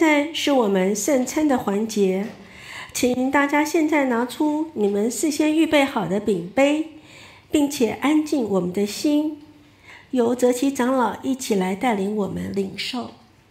在是我们圣餐的环节，请大家现在拿出你们事先预备好的饼杯，并且安静我们的心，由泽奇长老一起来带领我们领受。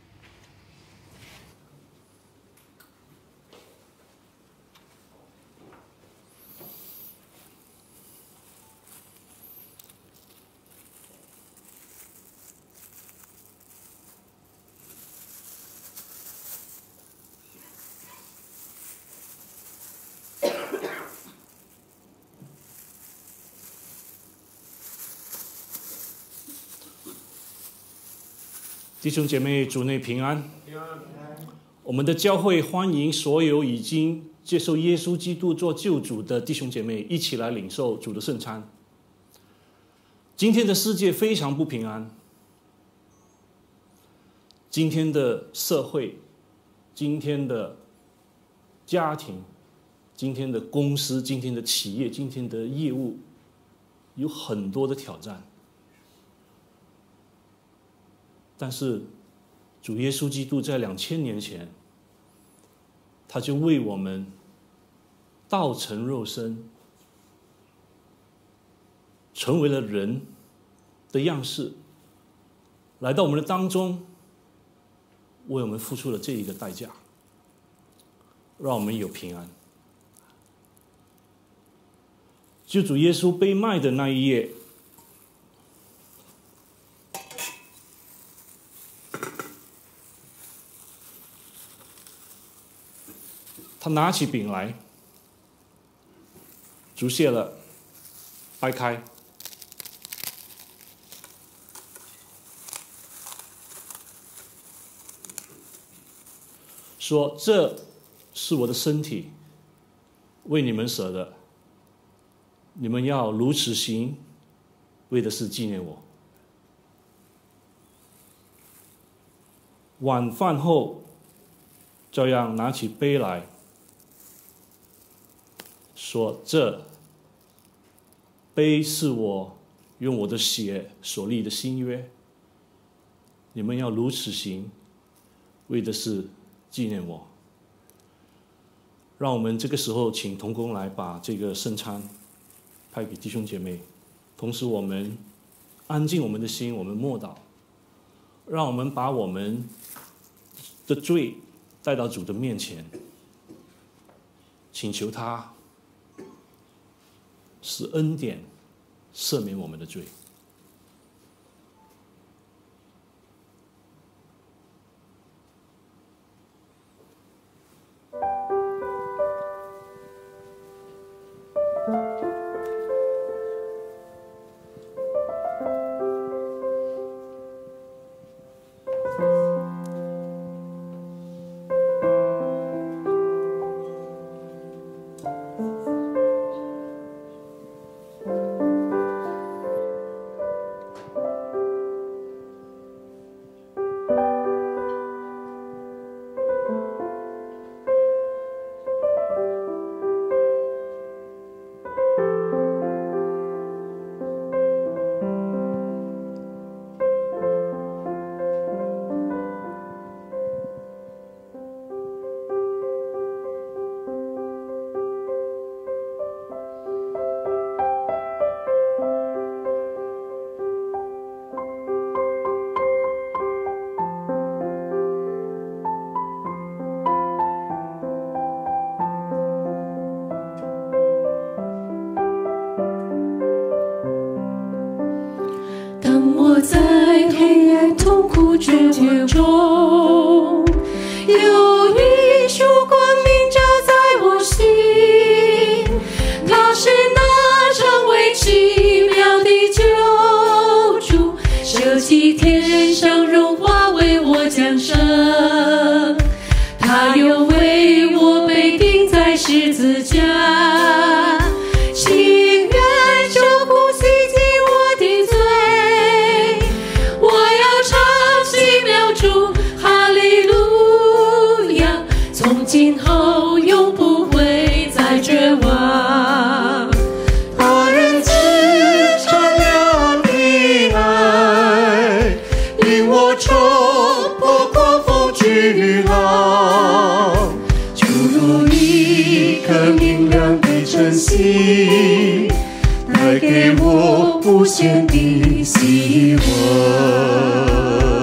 弟兄姐妹，主内平安。我们的教会欢迎所有已经接受耶稣基督做救主的弟兄姐妹一起来领受主的圣餐。今天的世界非常不平安，今天的社会，今天的家庭，今天的公司，今天的企业，今天的业务，有很多的挑战。但是主耶稣基督在2000年前，他就为我们道成肉身，成为了人的样式，来到我们的当中，为我们付出了这一个代价，让我们有平安。就主耶稣被卖的那一夜，他拿起饼来，祝谢了，掰开，说：“这是我的身体，为你们舍的，你们要如此行，为的是纪念我。”晚饭后，照样拿起杯来，说：“这杯是我用我的血所立的新约，你们要如此行，为的是纪念我。”让我们这个时候请同工来把这个圣餐派给弟兄姐妹，同时我们安静我们的心，我们默祷，让我们把我们的罪带到主的面前，请求他使恩典赦免我们的罪。 我在黑暗痛苦绝望中，有一束光明照在我心，它是那成为奇妙的救主，舍弃天上荣华为我降生，他又为我被钉在十字架，情愿受苦洗净我的罪。今后永不会再绝望，他人之善良的爱，令我冲破狂风巨浪。 心，带给我无限的希望。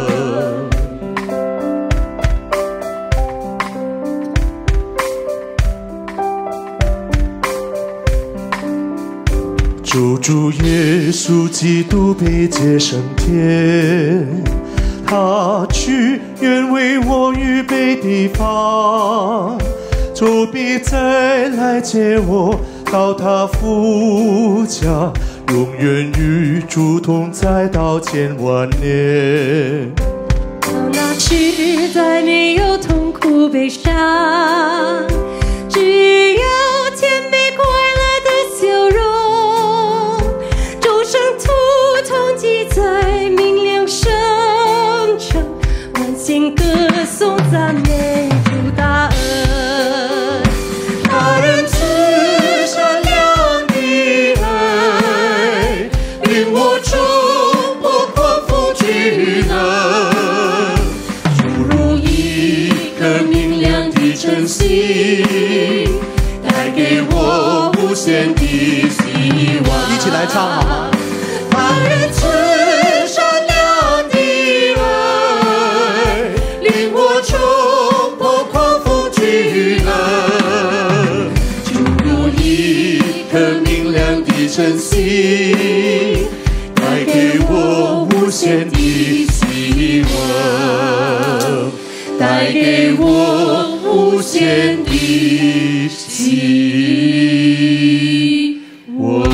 主耶稣基督被接升天，他去原为我预备地方，主必再来接我到他父家，永远与主同在到千万年。到那时再没有痛苦悲伤，只有甜美快乐的笑容。同济在明亮圣城，万心歌颂赞美主大恩。大人慈善良的爱，令我冲破狂风巨浪，注入一颗明亮的真心，带给我无限的希望。一起来唱好吗？大人慈善良的爱，令我冲破狂风巨浪，注入一颗明亮的真心，带给我无限的希望，带给我无限的希望。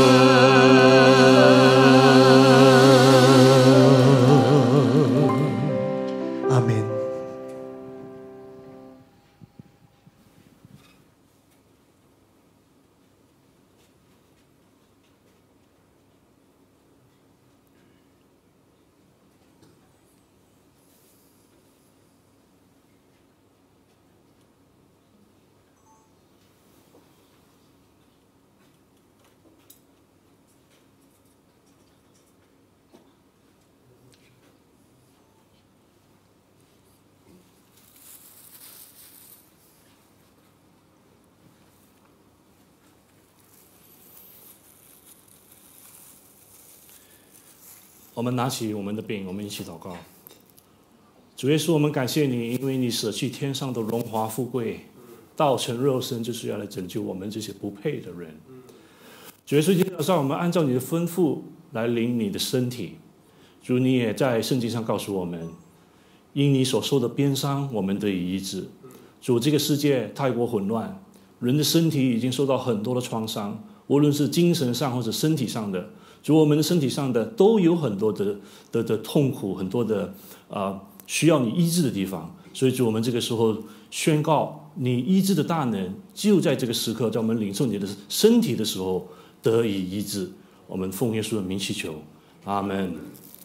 我们拿起我们的饼，我们一起祷告。主耶稣，我们感谢你，因为你舍弃天上的荣华富贵，道成肉身，就是要来拯救我们这些不配的人。主耶稣，今天早上我们按照你的吩咐来领你的身体。主，你也在圣经上告诉我们，因你所受的鞭伤，我们得以医治。主，这个世界太过混乱，人的身体已经受到很多的创伤，无论是精神上或者身体上的。主，我们的身体上的都有很多的痛苦，很多的需要你医治的地方。所以主，我们这个时候宣告你医治的大能，就在这个时刻，在我们领受你的身体的时候得以医治。我们奉耶稣的名祈求，阿们。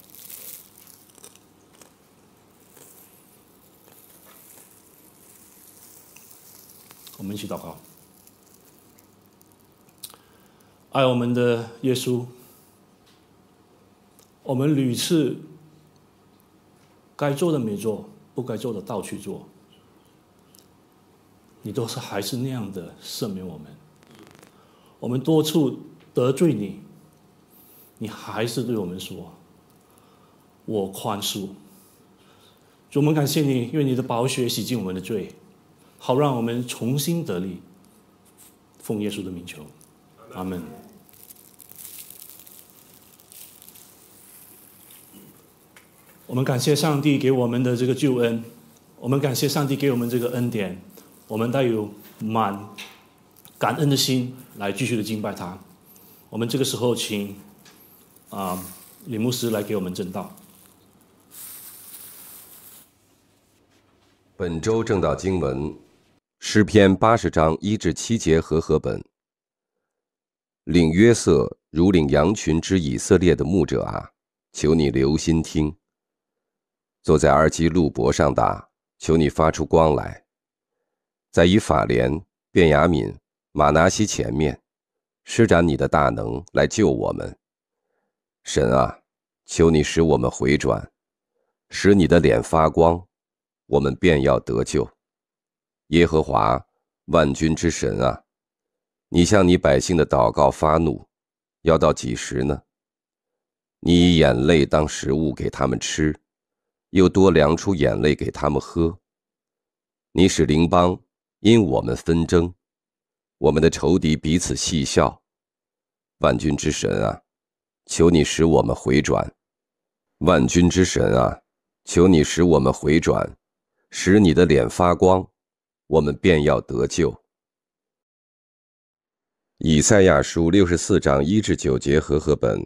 我们一起祷告。爱我们的耶稣，我们屡次该做的没做，不该做的倒去做，你都是还是那样的赦免我们。我们多处得罪你，你还是对我们说我宽恕。主，我们感谢你，因为你的宝血洗净我们的罪，好让我们重新得力。奉耶稣的名求，阿们。我们感谢上帝给我们的这个救恩，我们感谢上帝给我们这个恩典，我们带有满感恩的心来继续的敬拜他。我们这个时候请李牧师来给我们证道。 本周证道经文诗篇80章1至7节和本。领约瑟如领羊群之以色列的牧者啊，求你留心听。坐在二基路伯上的，求你发出光来。在以法莲、便雅悯、马拿西前面，施展你的大能来救我们。神啊，求你使我们回转，使你的脸发光，我们便要得救。耶和华万军之神啊， 你向你百姓的祷告发怒，要到几时呢？你以眼泪当食物给他们吃，又多量出眼泪给他们喝。你使邻邦因我们纷争，我们的仇敌彼此戏笑。万军之神啊，求你使我们回转。万军之神啊，求你使我们回转，使你的脸发光，我们便要得救。以赛亚书64章1至9节和合本。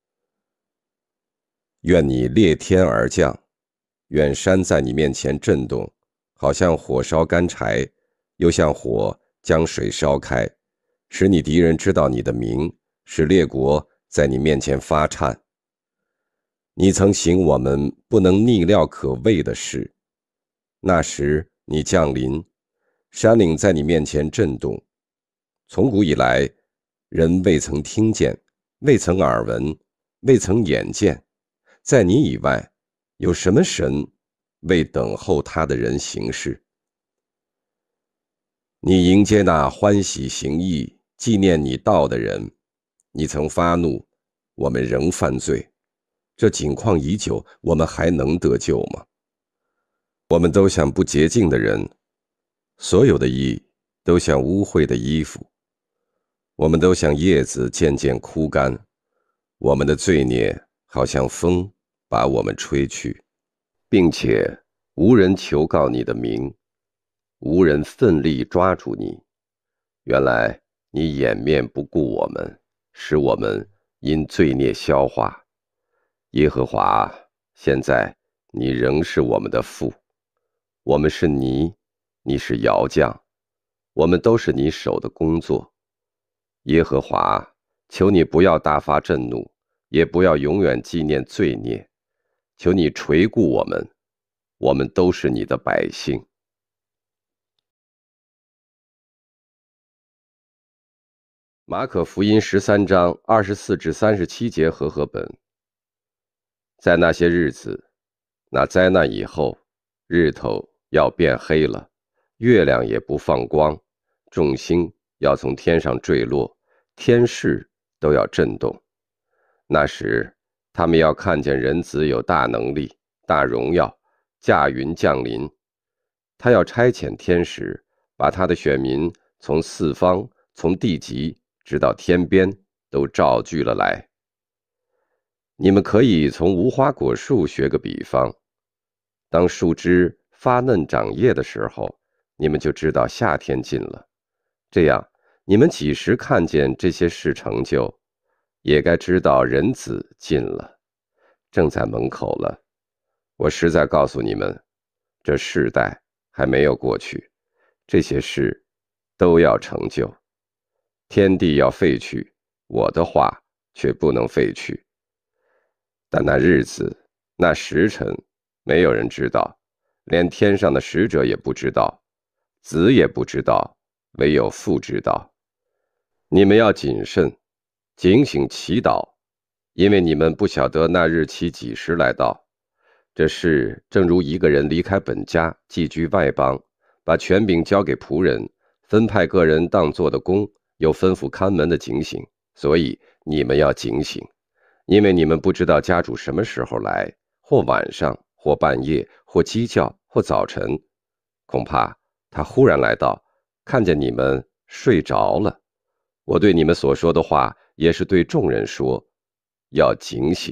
愿你裂天而降，愿山在你面前震动，好像火烧干柴，又像火将水烧开，使你敌人知道你的名，使列国在你面前发颤。你曾行我们不能逆料可畏的事，那时你降临，山岭在你面前震动。从古以来，人未曾听见，未曾耳闻，未曾眼见，在你以外，有什么神为等候他的人行事？你迎接那欢喜行义、纪念你道的人，你曾发怒，我们仍犯罪。这景况已久，我们还能得救吗？我们都像不洁净的人，所有的义都像污秽的衣服，我们都像叶子渐渐枯干，我们的罪孽好像风把我们吹去，并且无人求告你的名，无人奋力抓住你。原来你掩面不顾我们，使我们因罪孽消化。耶和华，现在你仍是我们的父，我们是泥，你是窑匠，我们都是你手的工作。耶和华，求你不要大发震怒，也不要永远纪念罪孽，求你垂顾我们，我们都是你的百姓。马可福音13章24至37节和合本。在那些日子，那灾难以后，日头要变黑了，月亮也不放光，众星要从天上坠落，天势都要震动。那时，他们要看见人子有大能力、大荣耀，驾云降临。他要差遣天使，把他的选民从四方、从地极直到天边都召聚了来。你们可以从无花果树学个比方，当树枝发嫩长叶的时候，你们就知道夏天近了。这样，你们几时看见这些事成就，也该知道人子近了，正在门口了。我实在告诉你们，这世代还没有过去，这些事都要成就。天地要废去，我的话却不能废去。但那日子，那时辰，没有人知道，连天上的使者也不知道，子也不知道，唯有父知道。你们要谨慎，警醒祈祷，因为你们不晓得那日期几时来到。这事正如一个人离开本家，寄居外邦，把权柄交给仆人，分派个人当做的工，又吩咐看门的警醒。所以你们要警醒，因为你们不知道家主什么时候来，或晚上，或半夜，或鸡叫，或早晨。恐怕他忽然来到，看见你们睡着了。我对你们所说的话，也是对众人说，要警醒。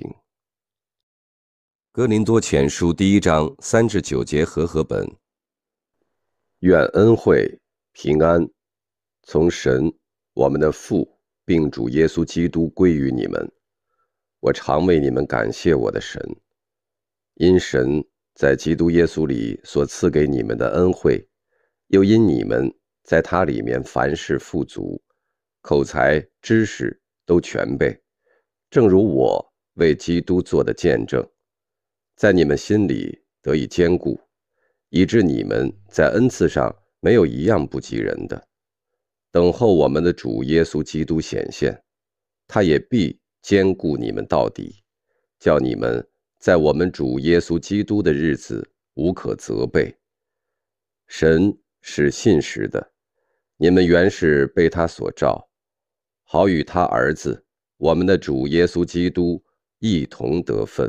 哥林多前书1章3至9节和合本。愿恩惠平安从神我们的父并主耶稣基督归于你们。我常为你们感谢我的神，因神在基督耶稣里所赐给你们的恩惠，又因你们在他里面凡事富足，口才知识都全备，正如我为基督做的见证，在你们心里得以坚固，以致你们在恩赐上没有一样不及人的。等候我们的主耶稣基督显现，他也必坚固你们到底，叫你们在我们主耶稣基督的日子无可责备。神是信实的， 你们原是被他所召，好与他儿子我们的主耶稣基督一同得分。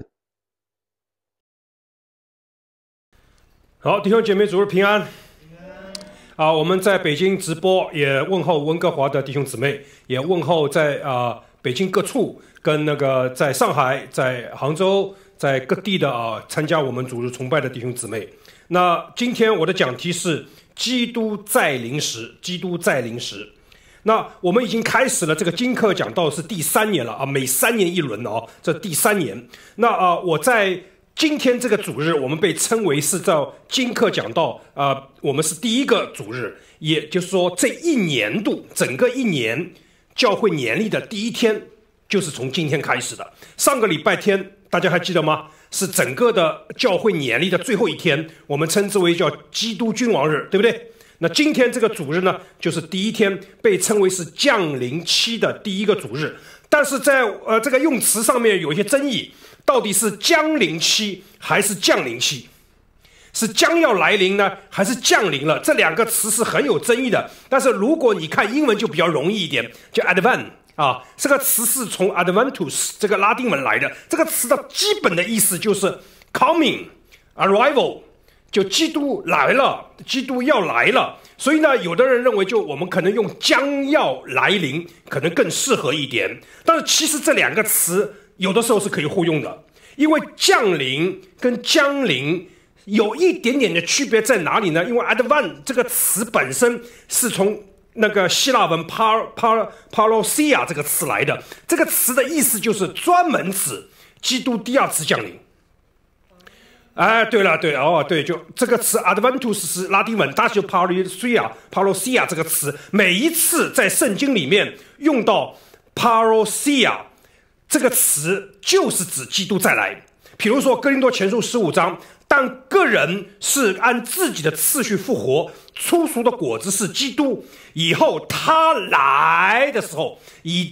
好，弟兄姐妹，主日平安。我们在北京直播，也问候温哥华的弟兄姊妹，也问候在北京各处跟那个在上海、在杭州、在各地的参加我们主日崇拜的弟兄姊妹。那今天我的讲题是基督再临时，基督再临时。那我们已经开始了这个金课讲道是第3年了每3年一轮这第3年。那我在今天这个主日，我们被称为是叫金课讲道我们是第一个主日，也就是说这一年度整个一年教会年历的第一天就是从今天开始的。上个礼拜天大家还记得吗？是整个的教会年历的最后一天，我们称之为叫基督君王日，对不对？那今天这个主日呢，就是第一天，被称为是降临期的第一个主日。但是在这个用词上面有一些争议，到底是将临期还是降临期？是将要来临呢，还是降临了？这两个词是很有争议的。但是如果你看英文就比较容易一点，就 advent 这个词是从 adventus 这个拉丁文来的。这个词的基本的意思就是 coming arrival， 就基督来了，基督要来了。所以呢，有的人认为就我们可能用将要来临可能更适合一点。但是其实这两个词有的时候是可以互用的，因为降临跟将临有一点点的区别在哪里呢？因为 advent 这个词本身是从那个希腊文 parousia 这个词来的，这个词的意思就是专门指基督第二次降临。对了，对，就这个词 adventus 是拉丁文，它就 parousia 这个词，每一次在圣经里面用到 parousia 这个词，就是指基督再来。比如说哥林多前书15章，但个人是按自己的次序复活，初熟的果子是基督，以后他来的时候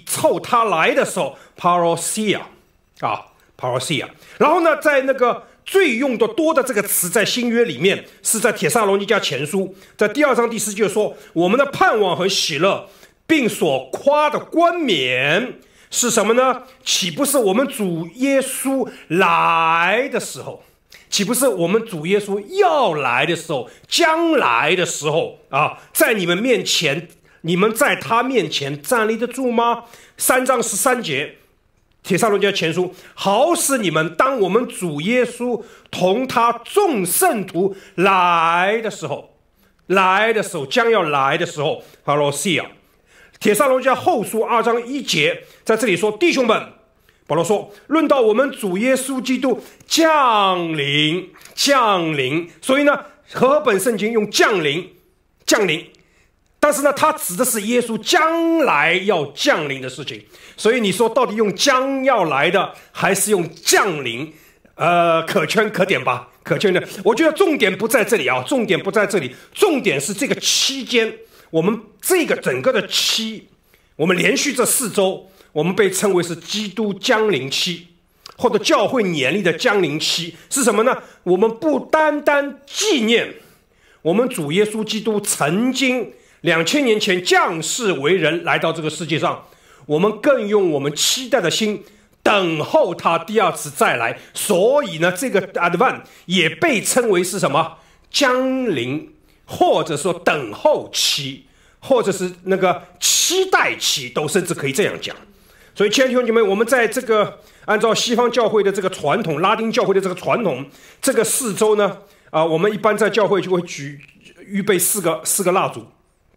parousia parousia。然后呢，在那个最用的多的这个词，在新约里面是在帖撒罗尼迦前书，在第2章第4节说，我们的盼望和喜乐，并所夸的冠冕是什么呢？岂不是我们主耶稣来的时候？岂不是我们主耶稣要来的时候，将来的时候在你们面前，你们在他面前站立得住吗？3章13节帖撒罗尼迦前书，好使你们当我们主耶稣同他众圣徒来的时候，将要来的时候，parousia。帖撒罗尼迦后书2章1节在这里说，弟兄们，保罗说，论到我们主耶稣基督降临，所以呢，和本圣经用降临，但是呢，它指的是耶稣将来要降临的事情。所以你说到底用将要来的还是用降临？可圈可点吧，可圈的。我觉得重点不在这里重点是这个期间，我们这个整个的期，我们连续这4周。我们被称为是基督降临期，或者教会年历的降临期是什么呢？我们不单单纪念我们主耶稣基督曾经2000年前降世为人来到这个世界上，我们更用我们期待的心等候他第二次再来。所以呢，这个 advent 也被称为是什么？降临，或者说等候期，或者是那个期待期，都甚至可以这样讲。所以亲爱的弟兄姐妹，我们在这个按照西方教会的这个传统，拉丁教会的这个传统，这个4周呢我们一般在教会就会预备四个蜡烛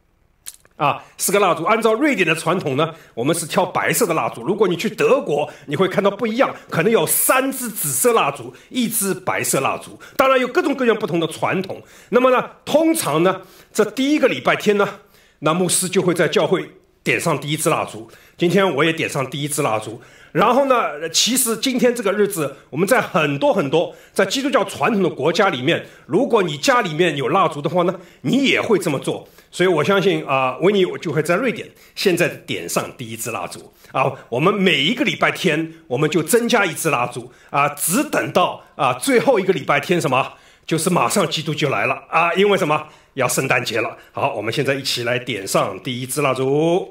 4个蜡烛。按照瑞典的传统呢，我们是挑白色的蜡烛。如果你去德国，你会看到不一样，可能有3支紫色蜡烛，1支白色蜡烛。当然有各种各样不同的传统。那么呢，通常呢，这第一个礼拜天呢，那牧师就会在教会点上第1支蜡烛。今天我也点上第1支蜡烛。然后呢，其实今天这个日子，我们在很多在基督教传统的国家里面，如果你家里面有蜡烛的话呢，你也会这么做。所以我相信维尼就会在瑞典现在点上第1支蜡烛我们每一个礼拜天我们就增加1支蜡烛只等到最后一个礼拜天什么，就是马上基督就来了因为什么？ 要圣诞节了。好，我们现在一起来点上第一支蜡烛。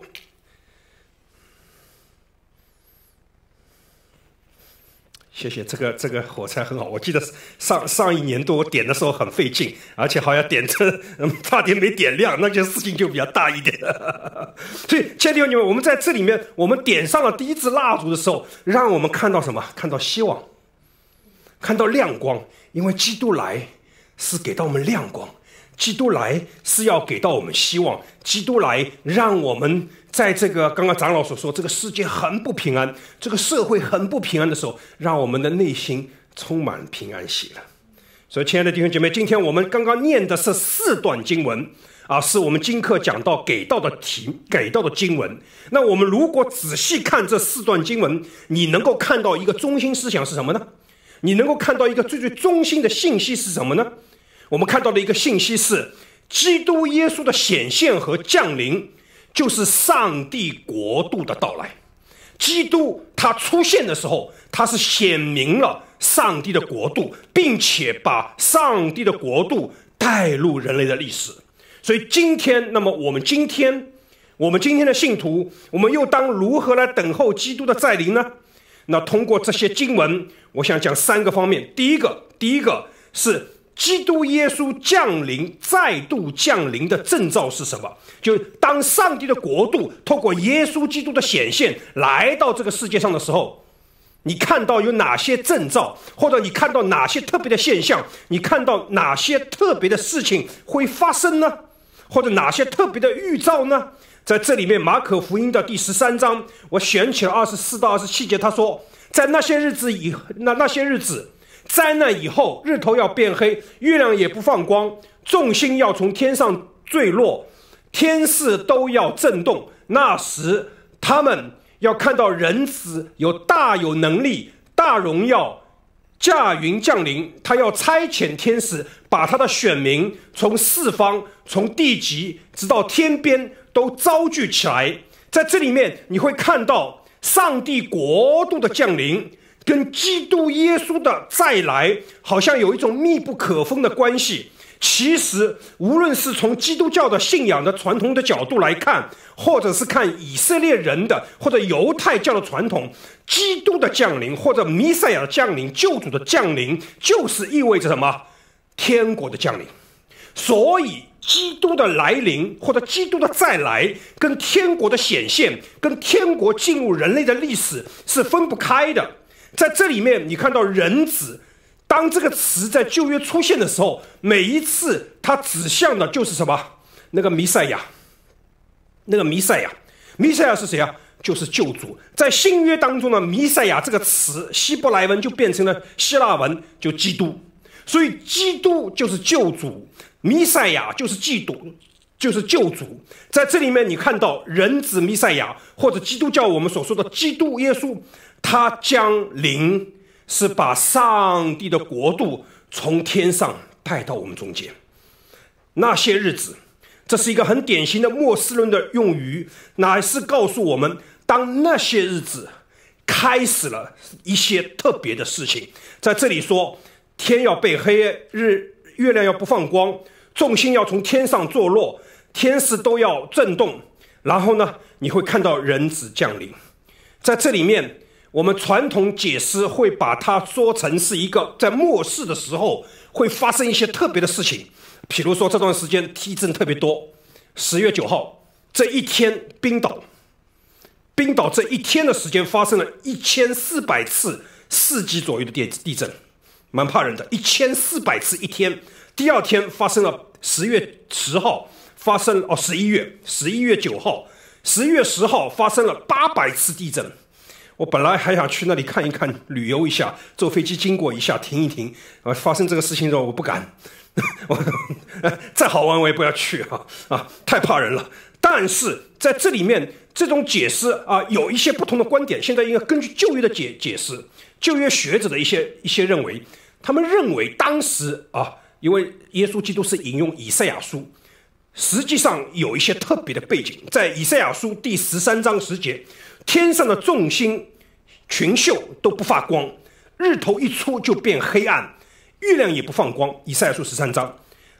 谢谢，这个火柴很好。我记得上一年多我点的时候很费劲，而且好像点着差点没点亮，那件事情就比较大一点。所以，亲爱的弟兄姐妹，我们在这里面，我们点上了第一支蜡烛的时候，让我们看到什么？看到希望，看到亮光。因为基督来是给到我们亮光，基督来是要给到我们希望，基督来让我们在这个刚刚长老所说这个世界很不平安，这个社会很不平安的时候，让我们的内心充满平安喜乐。所以亲爱的弟兄姐妹，今天我们刚刚念的是4段经文啊，是我们今课讲到给到的经文。那我们如果仔细看这4段经文，你能够看到一个中心思想是什么呢？你能够看到一个最中心的信息是什么呢？我们看到的一个信息是，基督耶稣的显现和降临就是上帝国度的到来。基督他出现的时候，他是显明了上帝的国度，并且把上帝的国度带入人类的历史。所以今天，那么我们今天的信徒，我们又当如何来等候基督的再临呢？那通过这些经文，我想讲3个方面。第一个是基督耶稣再度降临的征兆是什么？就当上帝的国度透过耶稣基督的显现来到这个世界上的时候，你看到有哪些征兆，或者你看到哪些特别的现象，你看到哪些特别的事情会发生呢？或者哪些特别的预兆呢？在这里面，马可福音的第13章，我选起了24到27节，他说，在那些日子灾难以后，日头要变黑，月亮也不放光，众星要从天上坠落，天势都要震动。那时他们要看到人子有能力、大荣耀，驾云降临。他要差遣天使，把他的选民从四方、从地极直到天边都招聚起来。在这里面你会看到上帝国度的降临跟基督耶稣的再来好像有一种密不可分的关系。其实无论是从基督教的信仰的传统的角度来看，或者是看以色列人的或者犹太教的传统，基督的降临或者弥赛亚的降临、救主的降临，就是意味着什么？天国的降临。所以基督的来临或者基督的再来跟天国的显现，跟天国进入人类的历史是分不开的。在这里面你看到人子，当这个词在旧约出现的时候，每一次它指向的就是什么？那个弥赛亚。弥赛亚是谁啊？就是救主。在新约当中呢，弥赛亚这个词希伯来文就变成了希腊文，就基督。所以基督就是救主，弥赛亚就是基督，就是救主。在这里面你看到人子弥赛亚，或者基督教我们所说的基督耶稣，他降临是把上帝的国度从天上带到我们中间。那些日子，这是一个很典型的末世论的用语，乃是告诉我们，当那些日子开始了一些特别的事情。在这里说，天要被黑，月亮要不放光，众星要从天上坐落，天势都要震动。然后呢，你会看到人子降临。在这里面，我们传统解释会把它说成是一个在末世的时候会发生一些特别的事情。比如说这段时间地震特别多，10月9号这一天，冰岛这一天的时间发生了1400次4级左右的地震，蛮怕人的，1400次一天。第二天发生了11月10号，发生了11月9号，11月10号发生了800次地震。我本来还想去那里看一看，旅游一下，坐飞机经过一下，停一停。发生这个事情之后，我不敢，再好玩我也不要去太怕人了。但是在这里面，这种解释有一些不同的观点。现在应该根据旧约的解释，旧约学者的一些认为，他们认为当时因为耶稣基督是引用以赛亚书，实际上有一些特别的背景。在以赛亚书第13章10节，天上的众星群宿都不发光，日头一出就变黑暗，月亮也不放光。以赛亚书13章。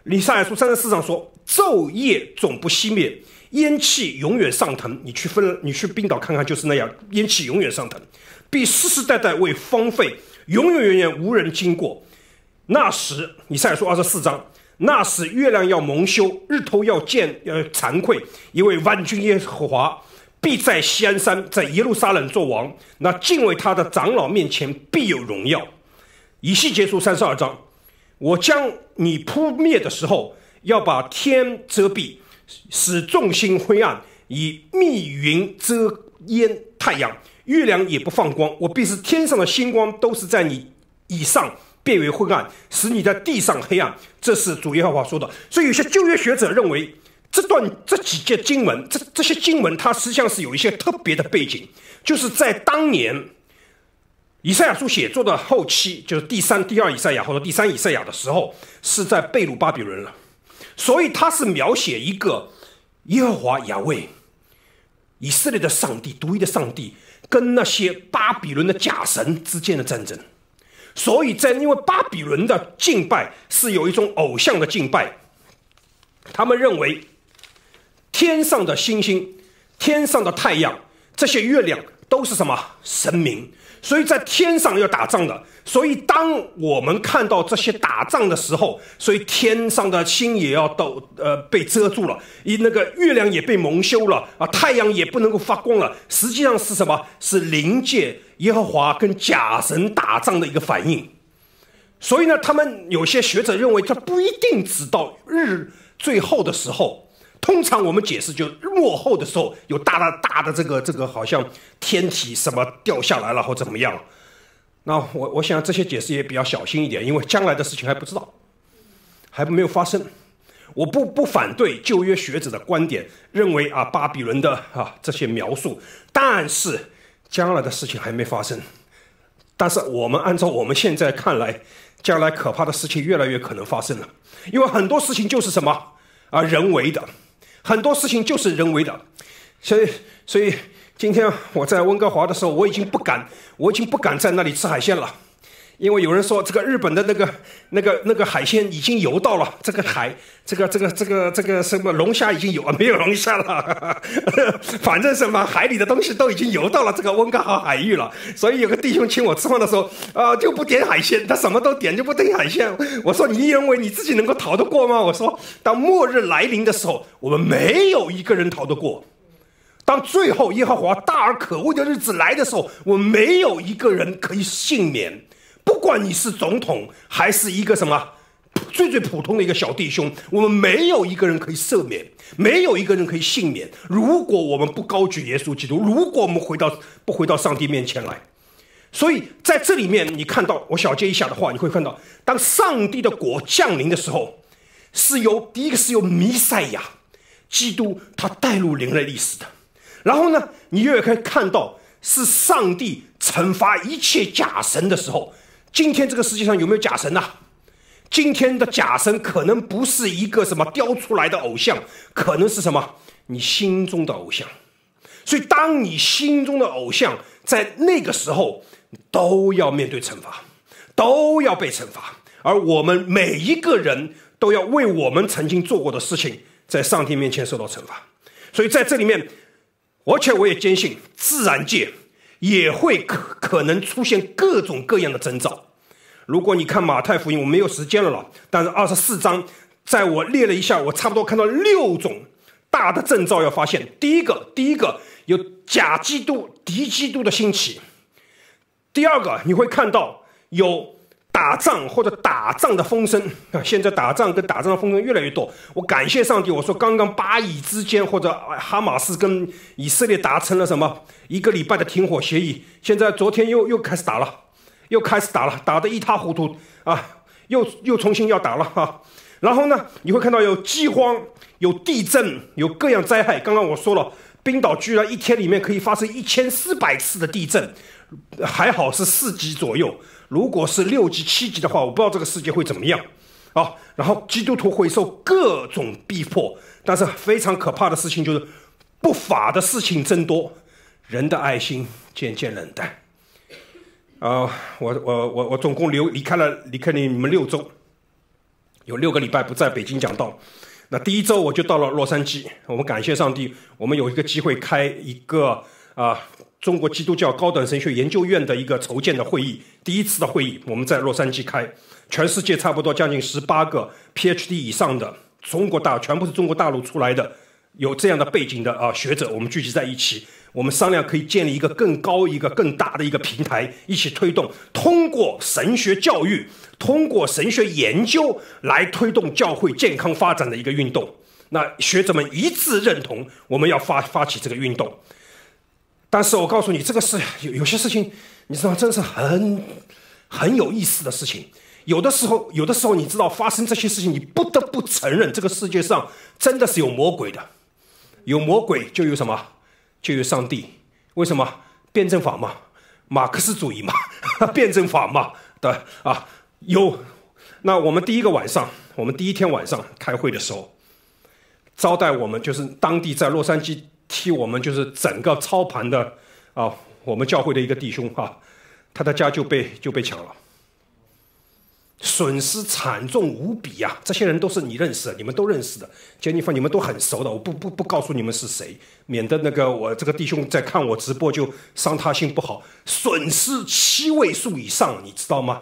以赛亚书34章说，昼夜总不熄灭，烟气永远上腾。你去冰岛看看，就是那样，烟气永远上腾，必世世代代为荒废，永永远远无人经过。那时，以赛亚书24章，那时月亮要蒙羞，日头要惭愧，因为万军耶和华必在锡安山，在耶路撒冷做王，那敬畏他的长老面前必有荣耀。以西结书32章，我将你扑灭的时候，要把天遮蔽，使众星灰暗，以密云遮掩太阳，月亮也不放光。我必使天上的星光都是在你以上变为昏暗，使你在地上黑暗。这是主耶和华说的。所以有些旧约学者认为，这几节经文，这些经文，它实际上是有一些特别的背景，就是在当年以赛亚书写作的后期，就是第二以赛亚或者第三以赛亚的时候，是在被掳巴比伦了。所以它是描写一个耶和华雅卫，以色列的上帝，独一的上帝，跟那些巴比伦的假神之间的战争。所以因为巴比伦的敬拜是有一种偶像的敬拜，他们认为天上的星星、天上的太阳、这些月亮都是什么神明，所以在天上要打仗的。所以当我们看到这些打仗的时候，所以天上的星也要被遮住了，那个月亮也被蒙羞了啊，太阳也不能够发光了。实际上是什么？是临界耶和华跟假神打仗的一个反应。所以呢，他们有些学者认为，这不一定直到日最后的时候。通常我们解释，就末后的时候有大的这个好像天体什么掉下来了或怎么样。那我想这些解释也比较小心一点，因为将来的事情还不知道，还没有发生。我不反对旧约学者的观点，认为巴比伦的这些描述，但是将来的事情还没发生。但是我们按照我们现在看来，将来可怕的事情越来越可能发生了，因为很多事情就是什么人为的。很多事情就是人为的，所以今天我在温哥华的时候，我已经不敢在那里吃海鲜了，因为有人说这个日本的那个海鲜已经游到了这个海，这个什么龙虾已经没有龙虾了，反正什么海里的东西都已经游到了这个温哥华海域了。所以有个弟兄请我吃饭的时候，就不点海鲜，他什么都点，就不点海鲜。我说你认为你自己能够逃得过吗？我说当末日来临的时候，我们没有一个人逃得过。当最后耶和华大而可畏的日子来的时候，我们没有一个人可以幸免。不管你是总统还是一个什么最普通的一个小弟兄，我们没有一个人可以赦免，没有一个人可以幸免。如果我们不高举耶稣基督，如果我们不回到上帝面前来。所以在这里面你看到，我小结一下的话，你会看到当上帝的国降临的时候，第一个是由弥赛亚基督他带入人类历史的。然后呢，你又可以看到是上帝惩罚一切假神的时候。今天这个世界上有没有假神啊？今天的假神可能不是一个什么雕出来的偶像，可能是什么你心中的偶像。所以当你心中的偶像在那个时候都要面对惩罚，都要被惩罚，而我们每一个人都要为我们曾经做过的事情在上帝面前受到惩罚。所以在这里面，而且我也坚信自然界也会可能出现各种各样的征兆。如果你看马太福音，我没有时间了，但是24章在我列了一下，我差不多看到6种大的征兆要发现。第一个有假基督、敌基督的兴起。第二个，你会看到有打仗或者打仗的风声。现在打仗跟打仗的风声越来越多。我感谢上帝，我说刚刚巴以之间或者哈马斯跟以色列达成了什么1个礼拜的停火协议，现在昨天又开始打了，打得一塌糊涂又重新要打了然后呢，你会看到有饥荒、有地震、有各样灾害。刚刚我说了，冰岛居然一天里面可以发生1400次的地震，还好是4级左右。如果是6级、7级的话，我不知道这个世界会怎么样然后基督徒会受各种逼迫，但是非常可怕的事情就是不法的事情增多，人的爱心渐渐冷淡。我总共离开了你们6周， 有6个礼拜不在北京讲道。那第1周我就到了洛杉矶，我们感谢上帝，我们有一个机会开一个中国基督教高等神学研究院的一个筹建的会议，第1次的会议我们在洛杉矶开，全世界差不多将近18个 PhD 以上的全部是中国大陆出来的有这样的背景的学者，我们聚集在一起，我们商量可以建立一个更高、一个更大的一个平台，一起推动，通过神学教育，通过神学研究来推动教会健康发展的一个运动。那学者们一致认同我们要发起这个运动。但是我告诉你，这个是有些事情，你知道，真是很有意思的事情。有的时候你知道发生这些事情，你不得不承认这个世界上真的是有魔鬼的。有魔鬼就有什么？就有上帝。为什么？辩证法嘛，马克思主义嘛，辩证法嘛的有。那我们第一天晚上开会的时候，招待我们就是当地在洛杉矶替我们就是整个操盘的我们教会的一个弟兄他的家就被抢了。损失惨重无比啊！这些人都是你认识的，你们都认识的，杰尼弗你们都很熟的，我不告诉你们是谁，免得我这个弟兄在看我直播就伤他心不好。损失7位数以上，你知道吗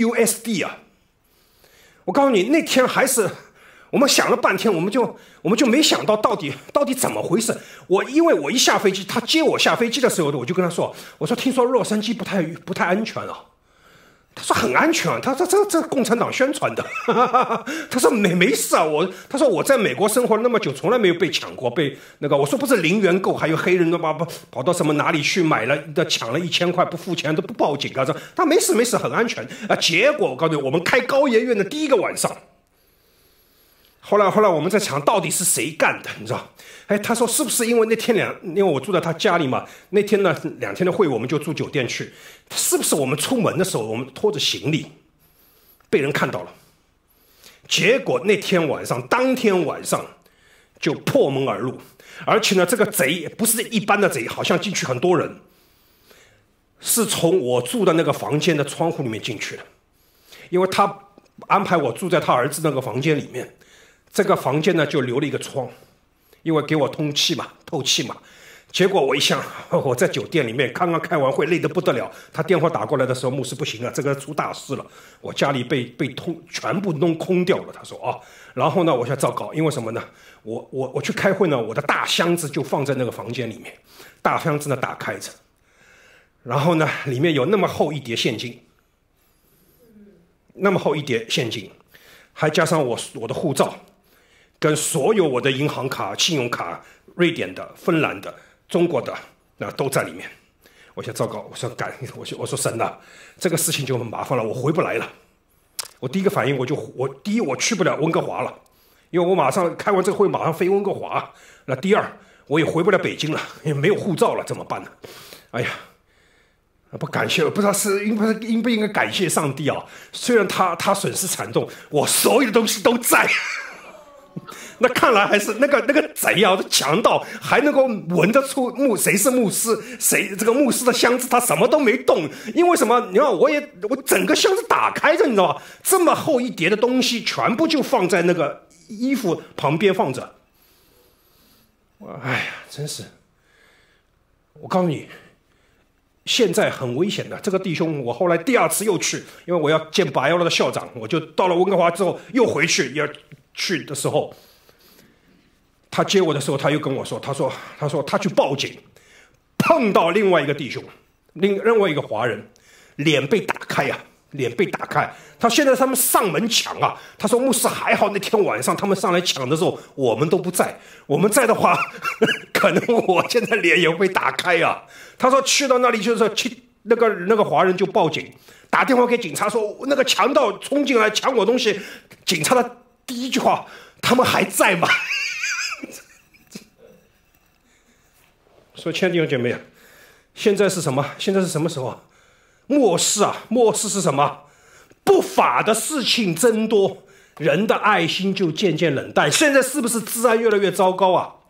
？USD 啊！我告诉你，那天还是我们想了半天，我们就没想到到底怎么回事。因为我一下飞机，他接我下飞机的时候，我就跟他说，我说听说洛杉矶不太安全啊。他说很安全，他说这共产党宣传的，他说没事啊，他说我在美国生活了那么久，从来没有被抢过，我说不是零元购，还有黑人的跑到什么哪里去买了抢了1000块不付钱都不报警啊，他没事很安全啊。结果我告诉你，我们开高研院的第1个晚上，后来我们在想到底是谁干的，你知道？他说是不是因为因为我住在他家里嘛，那天呢2天的会我们就住酒店去，是不是我们出门的时候我们拖着行李被人看到了？结果当天晚上就破门而入，而且呢这个贼不是一般的贼，好像进去很多人，是从我住的那个房间的窗户里面进去的，因为他安排我住在他儿子那个房间里面，这个房间呢就留了一个窗，因为给我透气嘛。结果我一想，我在酒店里面刚刚开完会，累得不得了。他电话打过来的时候，牧师不行了，这个出大事了，我家里被全部弄空掉了。他说然后呢，我想糟糕，因为什么呢？我去开会呢，我的大箱子就放在那个房间里面，大箱子呢打开着，然后呢里面有那么厚一叠现金，还加上我的护照。跟所有我的银行卡、信用卡，瑞典的、芬兰的、中国的，都在里面。我想糟糕，我说神呐，这个事情就很麻烦了，我回不来了。我第一个反应第一我去不了温哥华了，因为我马上开完这个会马上飞温哥华。那第二我也回不了北京了，也没有护照了，怎么办呢？哎呀，不感谢，不知道是应不应该感谢上帝啊？虽然他损失惨重，我所有的东西都在。那看来还是那个贼啊，强盗还能够闻得出谁是牧师，谁这个牧师的箱子他什么都没动，因为什么？你看我整个箱子打开着，你知道吗？这么厚一叠的东西全部就放在那个衣服旁边放着。哎呀，真是！我告诉你，现在很危险的。这个弟兄，我后来第2次又去，因为我要见巴尤拉的校长，我就到了温哥华之后又回去，要去的时候。他接我的时候，他又跟我说，他说他去报警，碰到另外一个弟兄，另外一个华人，脸被打开。他现在他们上门抢啊！他说牧师还好，那天晚上他们上来抢的时候，我们都不在。我们在的话，可能我现在脸也会被打开啊！他说去到那里就是那个华人就报警，打电话给警察说那个强盗冲进来抢我东西。警察的第一句话，他们还在吗？说亲爱的弟兄姐妹啊，现在是什么？现在是什么时候啊？末世啊！末世是什么？不法的事情增多，人的爱心就渐渐冷淡。现在是不是治安越来越糟糕啊？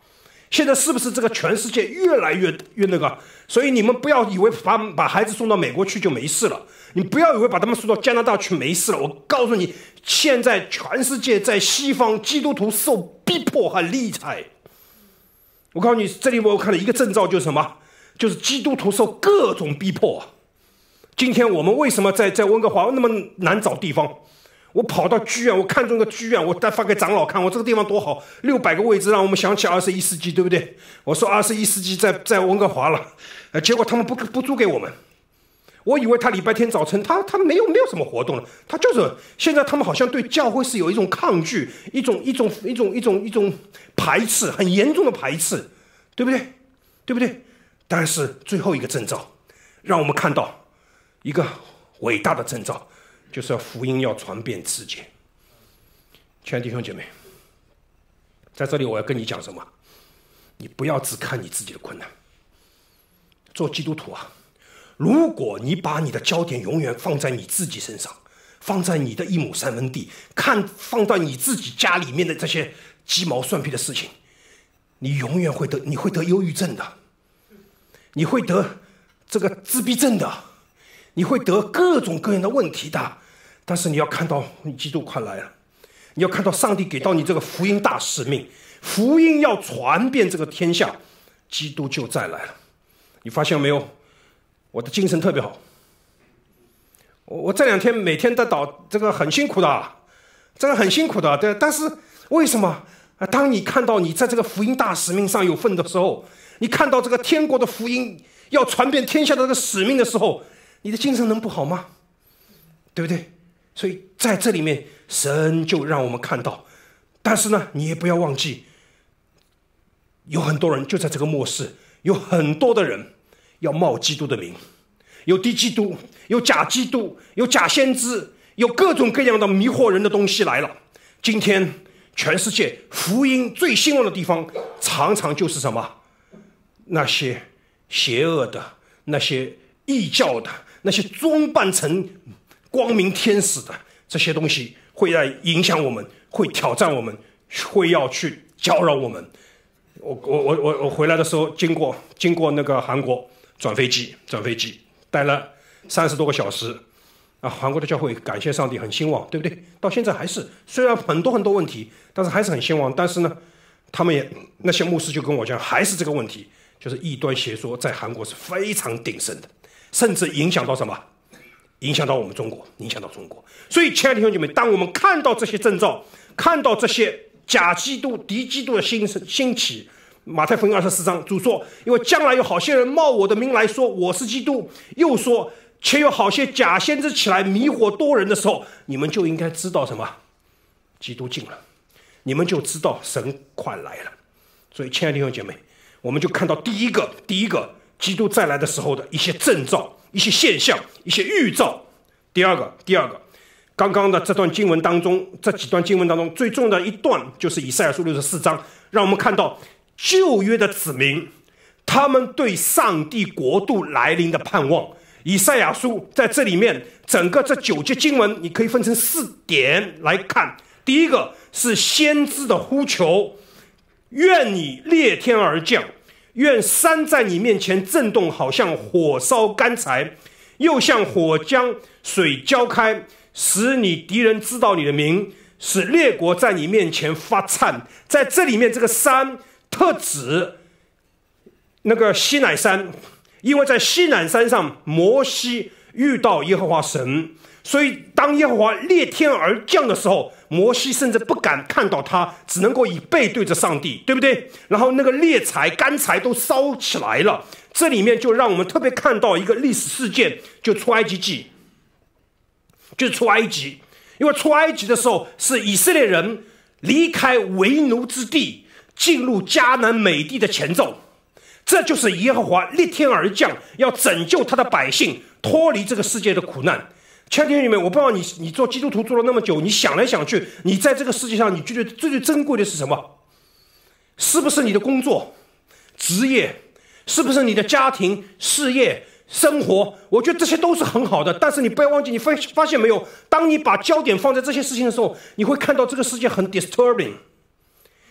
现在是不是这个全世界越来越那个？所以你们不要以为把孩子送到美国去就没事了，你不要以为把他们送到加拿大去没事了。我告诉你，现在全世界在西方基督徒受逼迫和理睬。我告诉你，这里我看了一个征兆，就是什么？就是基督徒受各种逼迫。今天我们为什么在温哥华那么难找地方？我跑到剧院，我看中一个剧院，我再发给长老看，我这个地方多好，600个位置，让我们想起21世纪，对不对？我说21世纪在温哥华了，结果他们不租给我们。我以为他礼拜天早晨他没有什么活动了，他就是现在他们好像对教会是有一种抗拒，一种排斥，很严重的排斥，对不对？对不对？但是最后一个征兆，让我们看到一个伟大的征兆。就是要福音要传遍世界。亲爱的弟兄姐妹，在这里我要跟你讲什么？你不要只看你自己的困难。做基督徒啊，如果你把你的焦点永远放在你自己身上，放在你的1亩3分地，放到你自己家里面的这些鸡毛蒜皮的事情，你永远你会得忧郁症的，你会得这个自闭症的，你会得各种各样的问题的。但是你要看到你基督快来了，你要看到上帝给到你这个福音大使命，福音要传遍这个天下，基督就再来了。你发现没有？我的精神特别好。我这2天每天在这个很辛苦的，这个很辛苦的。对，但是为什么？当你看到你在这个福音大使命上有份的时候，你看到这个天国的福音要传遍天下的这个使命的时候，你的精神能不好吗？对不对？所以在这里面，神就让我们看到。但是呢，你也不要忘记，有很多人就在这个末世，有很多的人要冒基督的名，有敌基督，有假基督，有假先知，有各种各样的迷惑人的东西来了。今天全世界福音最兴旺的地方，常常就是什么？那些邪恶的，那些异教的，那些装扮成光明天使的这些东西，会来影响我们，会挑战我们，会要去搅扰我们。我回来的时候经过那个韩国，转飞机待了30多个小时啊。韩国的教会感谢上帝很兴旺，对不对？到现在还是，虽然很多问题，但是还是很兴旺。但是呢，他们那些牧师就跟我讲，还是这个问题，就是异端邪说在韩国是非常鼎盛的，甚至影响到什么？影响到我们中国，影响到中国。所以，亲爱的弟兄姐妹，当我们看到这些征兆，看到这些假基督、敌基督的兴起，马太福音24章，主说：“因为将来有好些人冒我的名来说我是基督，又说且有好些假先知起来迷惑多人的时候，你们就应该知道什么？基督近了，你们就知道神快来了。”所以，亲爱的弟兄姐妹，我们就看到第一个基督再来的时候的一些征兆。一些现象，一些预兆。第二个，刚刚的这段经文当中，这几段经文当中最重要的一段就是以赛亚书64章，让我们看到旧约的子民，他们对上帝国度来临的盼望。以赛亚书在这里面，整个这9节经文，你可以分成4点来看。第一个是先知的呼求，愿你裂天而降。愿山在你面前震动，好像火烧干柴，又像火将水浇开，使你敌人知道你的名，使列国在你面前发颤。在这里面，这个山特指那个西乃山，因为在西乃山上，摩西遇到耶和华神，所以当耶和华裂天而降的时候，摩西甚至不敢看到他，只能够以背对着上帝，对不对？然后那个裂柴、干柴都烧起来了。这里面就让我们特别看到一个历史事件，就出埃及记，就是出埃及。因为出埃及的时候，是以色列人离开为奴之地，进入迦南美地的前奏。这就是耶和华裂天而降，要拯救他的百姓，脱离这个世界的苦难。亲爱的弟兄姐妹，我不知道你做基督徒做了那么久，你想来想去，你在这个世界上，你觉得最珍贵的是什么？是不是你的工作、职业？是不是你的家庭、事业、生活？我觉得这些都是很好的，但是你不要忘记，你发现没有？当你把焦点放在这些事情的时候，你会看到这个世界很 disturbing。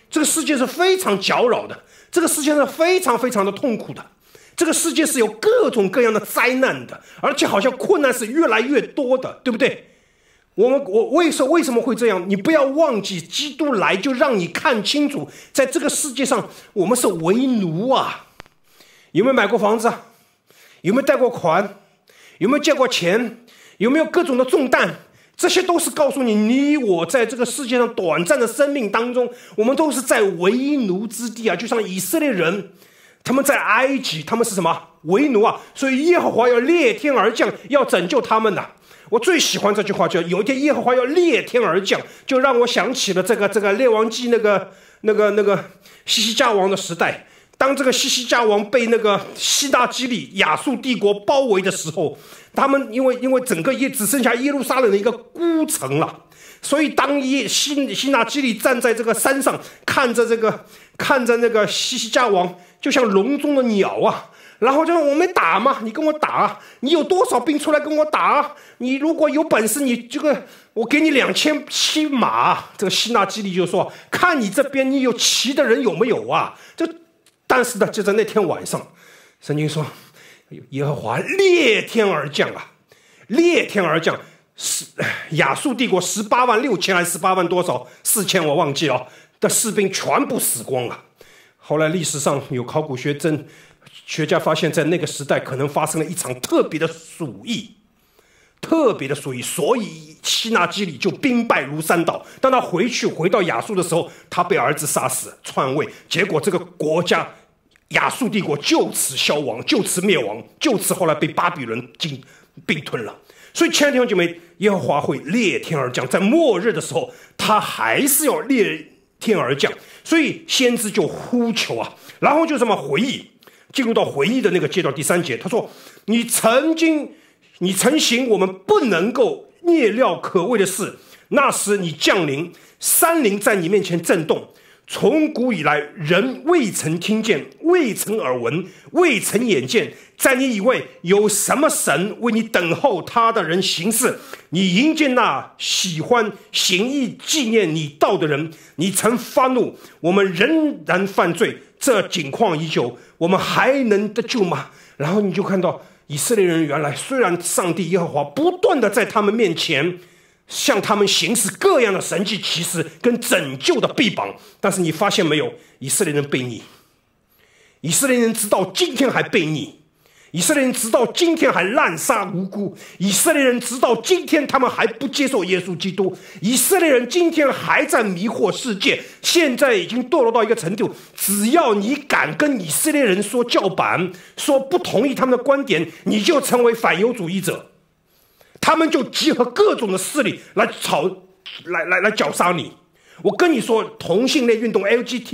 这个世界是非常搅扰的，这个世界是非常非常的痛苦的，这个世界是有各种各样的灾难的，而且好像困难是越来越多的，对不对？我为什么会这样？你不要忘记，基督来就让你看清楚，在这个世界上我们是为奴啊！有没有买过房子啊？有没有贷过款？有没有借过钱？有没有各种的重担？这些都是告诉你，你我在这个世界上短暂的生命当中，我们都是在为奴之地啊！就像以色列人，他们在埃及，他们是什么？为奴啊！所以耶和华要裂天而降，要拯救他们的。我最喜欢这句话，叫有一天耶和华要裂天而降，就让我想起了这个列王记那个西西家王的时代。当这个西西家王被那个希纳基利亚述帝国包围的时候，他们因为整个只剩下耶路撒冷的一个孤城了，所以当希纳基利站在这个山上，看着那个西西家王，就像笼中的鸟啊。然后就说我没打嘛，你跟我打，你有多少兵出来跟我打？你如果有本事，你这个我给你2000匹马。这个希纳基利就说：“看你这边你有骑的人有没有啊？”但是呢，就在那天晚上，圣经说，耶和华裂天而降啊，裂天而降，亚述帝国186000还是18万多少4000我忘记了的士兵全部死光了。后来历史上有考古学家发现，在那个时代可能发生了一场特别的鼠疫，所以希纳基里就兵败如山倒。当他回到亚述的时候，他被儿子杀死篡位，结果这个国家亚述帝国就此消亡，就此灭亡，就此后来被巴比伦并吞了。所以亲爱的弟兄姐妹，耶和华会裂天而降，在末日的时候他还是要裂天而降。所以先知就呼求啊，然后就这么回忆，进入到回忆的那个阶段。第3节他说，你曾行我们不能够捏料可畏的事，那时你降临，山林在你面前震动，从古以来人未曾听见，未曾耳闻，未曾眼见，在你以外有什么神为你等候他的人行事？你迎接那喜欢行义纪念你道的人，你曾发怒，我们仍然犯罪，这景况已久，我们还能得救吗？然后你就看到以色列人原来虽然上帝耶和华不断的在他们面前向他们行使各样的神迹奇事跟拯救的臂膀，但是你发现没有，以色列人悖逆，以色列人直到今天还悖逆，以色列人直到今天还滥杀无辜，以色列人直到今天他们还不接受耶稣基督，以色列人今天还在迷惑世界，现在已经堕落到一个程度，只要你敢跟以色列人说叫板，说不同意他们的观点，你就成为反犹主义者，他们就集合各种的势力来绞杀你。我跟你说，同性恋运动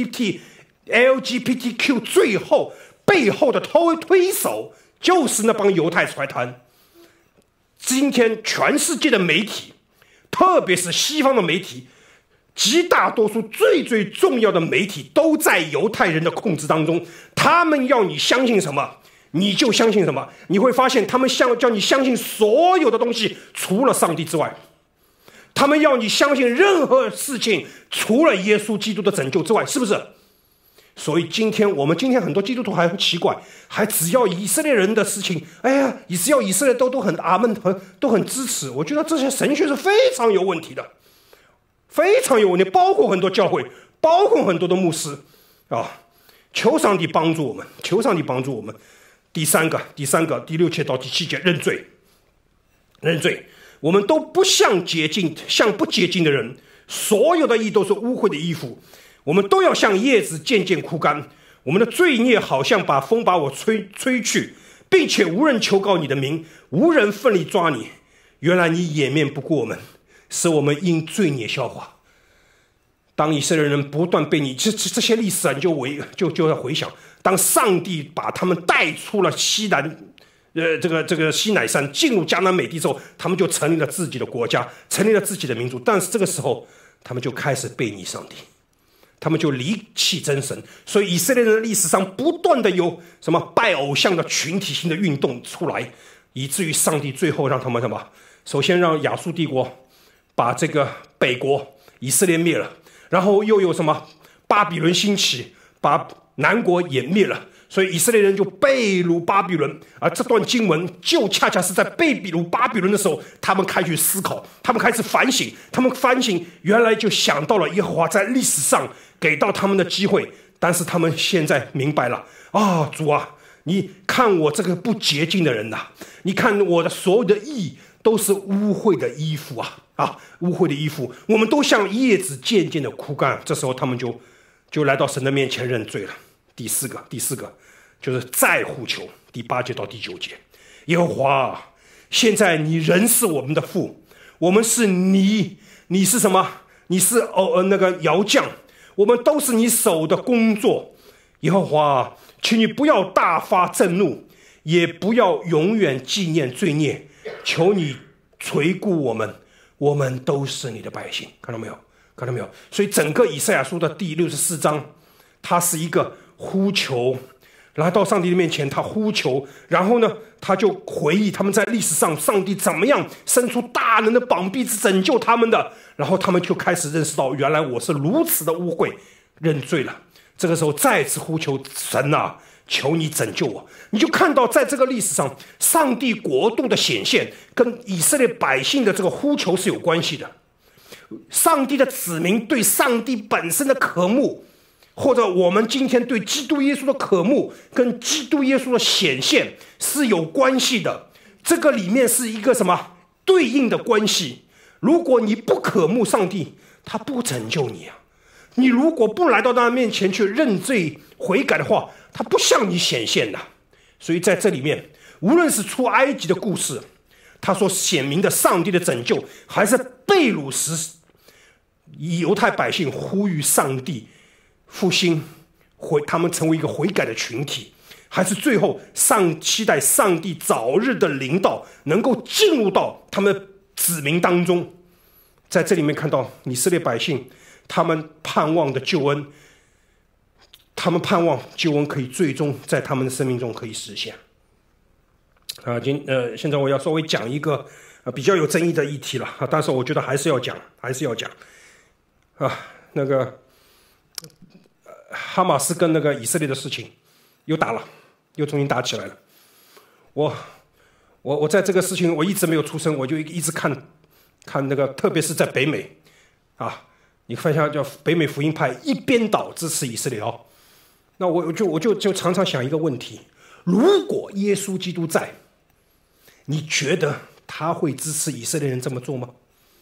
LGBTQ 最后背后的推手就是那帮犹太财团。今天全世界的媒体，特别是西方的媒体，极大多数最重要的媒体都在犹太人的控制当中，他们要你相信什么你就相信什么。你会发现他们叫你相信所有的东西除了上帝之外，他们要你相信任何事情除了耶稣基督的拯救之外，是不是？所以我们今天很多基督徒还很奇怪，还只要以色列人的事情，哎呀，只要以色列都很阿门，都很支持。我觉得这些神学是非常有问题的，非常有问题，包括很多教会，包括很多的牧师啊。求上帝帮助我们，求上帝帮助我们。第三个第6节到第7节，认罪。我们都不像不洁净的人，所有的义都是污秽的衣服，我们都要像叶子渐渐枯干，我们的罪孽好像把风把我吹去，并且无人求告你的名，无人奋力抓你。原来你掩面不顾我们，使我们因罪孽消化。当以色列人不断被你这些历史啊，你就要回想，当上帝把他们带出了西乃山，进入迦南美地之后，他们就成立了自己的国家，成立了自己的民族。但是这个时候，他们就开始悖逆上帝，他们就离弃真神。所以以色列人的历史上不断的有什么拜偶像的群体性的运动出来，以至于上帝最后让他们什么？首先让亚述帝国把这个北国以色列灭了，然后又有什么巴比伦兴起，把南国也灭了，所以以色列人就被掳巴比伦。而这段经文就恰恰是在被掳巴比伦的时候，他们开始思考，他们开始反省，他们反省原来就想到了耶和华在历史上给到他们的机会，但是他们现在明白了啊，主啊，你看我这个不洁净的人呐，你看我的所有的义都是污秽的衣服啊，污秽的衣服，我们都像叶子渐渐的枯干。这时候他们就来到神的面前认罪了。第四个就是再呼求，第8节到第9节，耶和华，现在你仍是我们的父，我们是你是什么？你是那个窑匠，我们都是你手的工作。耶和华，请你不要大发震怒，也不要永远纪念罪孽，求你垂顾我们，我们都是你的百姓。看到没有？所以整个以赛亚书的第64章，它是一个呼求，然后到上帝的面前他呼求，然后呢他就回忆他们在历史上上帝怎么样伸出大能的膀臂拯救他们的，然后他们就开始认识到原来我是如此的污秽，认罪了。这个时候再次呼求神啊，求你拯救我。你就看到在这个历史上上帝国度的显现跟以色列百姓的这个呼求是有关系的。上帝的子民对上帝本身的渴慕，或者我们今天对基督耶稣的渴慕跟基督耶稣的显现是有关系的。这个里面是一个什么对应的关系？如果你不渴慕上帝，他不拯救你啊。你如果不来到他面前去认罪悔改的话，他不向你显现的。所以在这里面，无论是出埃及的故事，他所显明的上帝的拯救，还是被掳时犹太百姓呼吁上帝复兴，他们成为一个悔改的群体，还是最后期待上帝早日的临到，能够进入到他们的子民当中。在这里面看到以色列百姓，他们盼望的救恩，他们盼望救恩可以最终在他们的生命中可以实现。现在我要稍微讲一个比较有争议的议题了但是我觉得还是要讲那个哈马斯跟那个以色列的事情又重新打起来了。我在这个事情我一直没有出声，我就一直看那个，特别是在北美你看一下叫北美福音派一边倒支持以色列那我就常常想一个问题：如果耶稣基督在，你觉得他会支持以色列人这么做吗？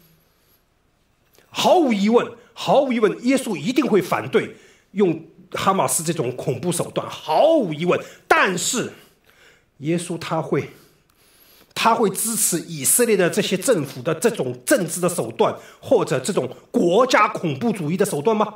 毫无疑问，耶稣一定会反对用哈马斯这种恐怖手段，毫无疑问。但是耶稣他会支持以色列的这些政府的这种政治的手段，或者这种国家恐怖主义的手段吗？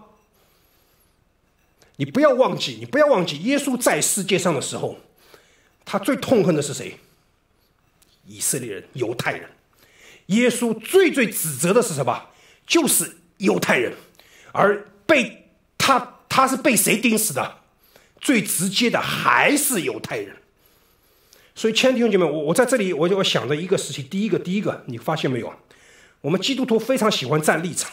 你不要忘记，耶稣在世界上的时候，他最痛恨的是谁？以色列人、犹太人。耶稣最指责的是什么？就是犹太人，而他是被谁钉死的？最直接的还是犹太人。所以亲爱的弟兄姐妹，我在这里我想着一个事情，第一个你发现没有？我们基督徒非常喜欢站立场，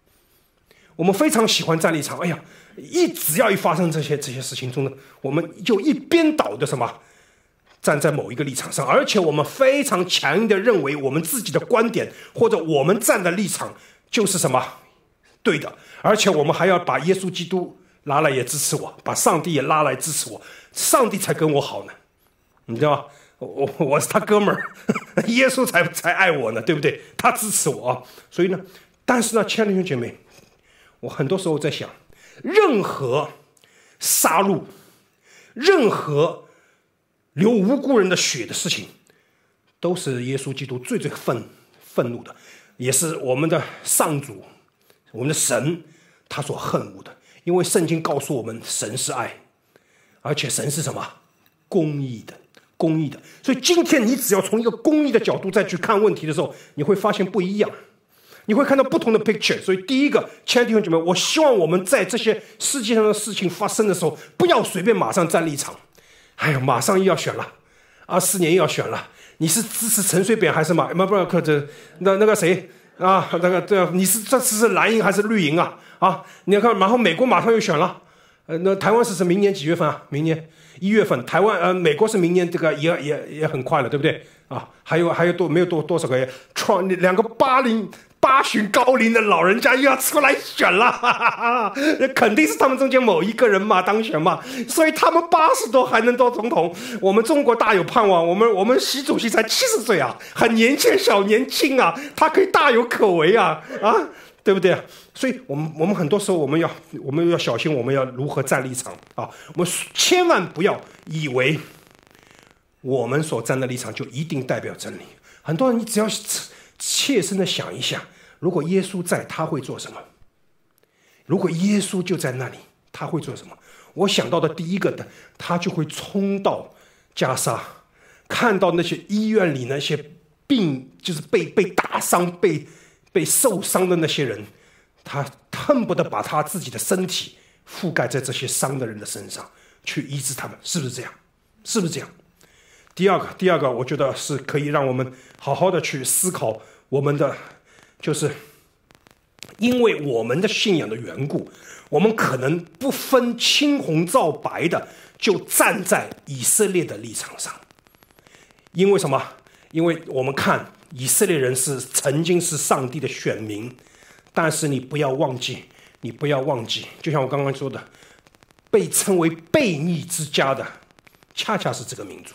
哎呀，只要发生这些事情中呢，我们就一边倒的什么站在某一个立场上，而且我们非常强硬的认为我们自己的观点或者我们站的立场就是什么对的，而且我们还要把耶稣基督拉来也支持我，把上帝也拉来支持我，上帝才跟我好呢，你知道吗？我是他哥们儿，耶稣才爱我呢，对不对？他支持我所以呢，但是呢，亲爱的弟兄姐妹，我很多时候在想，任何杀戮，任何流无辜人的血的事情，都是耶稣基督最愤怒的，也是我们的上主，我们的神他所恨恶的。因为圣经告诉我们，神是爱，而且神是什么？公义的。所以今天你只要从一个公义的角度再去看问题的时候，你会发现不一样，你会看到不同的 picture。 所以第一个，亲爱的弟兄姐妹，我希望我们在这些世界上的事情发生的时候，不要随便马上站立场。哎呀，马上又要选了，24年又要选了，你是支持陈水扁还是马克那个谁啊，你这次是蓝营还是绿营啊？啊，你看，然后美国马上又选了，那台湾是明年几月份啊？明年1月份，台湾美国是明年这个也很快了，对不对？啊，还有没有多少个月？两个80高龄的老人家又要出来选了，哈哈哈，肯定是他们中间某一个人嘛当选嘛，所以他们80多还能当总统，我们中国大有盼望。我们习主席才70岁啊，很年轻，小年轻啊，他可以大有可为啊，对不对？所以我们很多时候我们要小心，我们要如何站立场啊？我们千万不要以为我们所站的立场就一定代表真理。很多人你只要切身的想一想，如果耶稣在，他会做什么？如果耶稣就在那里，他会做什么？我想到的第一个的，他就会冲到加沙，看到那些医院里那些就是被打伤、被受伤的那些人，他恨不得把他自己的身体覆盖在这些伤的人的身上，去医治他们，是不是这样？是不是这样？第二个，我觉得是可以让我们好好的去思考我们的，就是因为我们的信仰的缘故，我们可能不分青红皂白的就站在以色列的立场上。因为什么？因为我们看以色列人曾经是上帝的选民，但是你不要忘记，就像我刚刚说的，被称为悖逆之家的，恰恰是这个民族。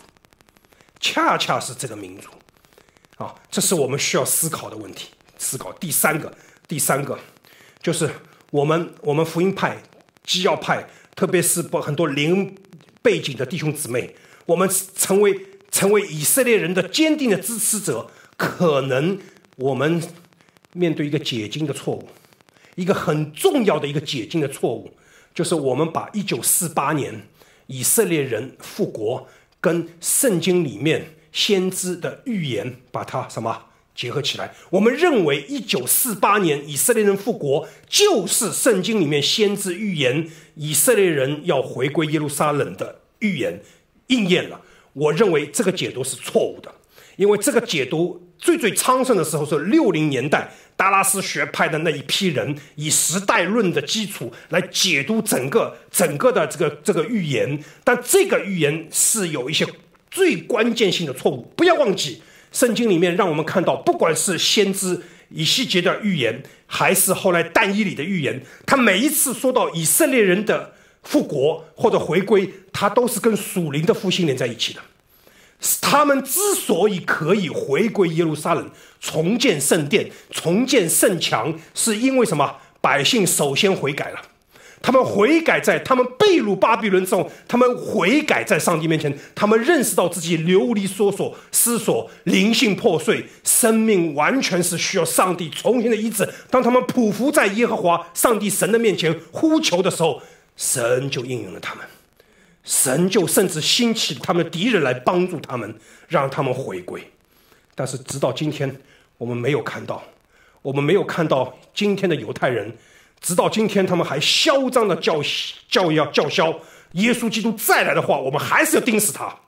啊，这是我们需要思考的问题。第三个就是我们福音派、基要派，特别是很多灵背景的弟兄姊妹，我们成为以色列人的坚定的支持者，可能我们面对一个解经的错误，一个很重要的一个解经的错误，就是我们把1948年以色列人复国跟圣经里面先知的预言把它结合起来。我们认为1948年以色列人复国就是圣经里面先知预言以色列人要回归耶路撒冷的预言应验了。我认为这个解读是错误的，因为这个解读最昌盛的时候是60年代达拉斯学派的那一批人，以时代论的基础来解读整个的这个预言，但这个预言是有一些最关键性的错误。不要忘记，圣经里面让我们看到，不管是先知以西结的预言，还是后来但以理的预言，他每一次说到以色列人的复国或者回归，他都是跟属灵的复兴连在一起的。他们之所以可以回归耶路撒冷，重建圣殿，重建圣墙，是因为什么？百姓首先悔改了。他们悔改，在他们被掳巴比伦之后，他们悔改在上帝面前，他们认识到自己流离失所，灵性破碎，生命完全是需要上帝重新的医治。当他们匍匐在耶和华上帝神的面前呼求的时候，神就应允了他们，神就甚至兴起他们的敌人来帮助他们，让他们回归。但是直到今天，我们没有看到今天的犹太人，直到今天他们还嚣张的叫嚣耶稣基督再来的话，我们还是要钉死他，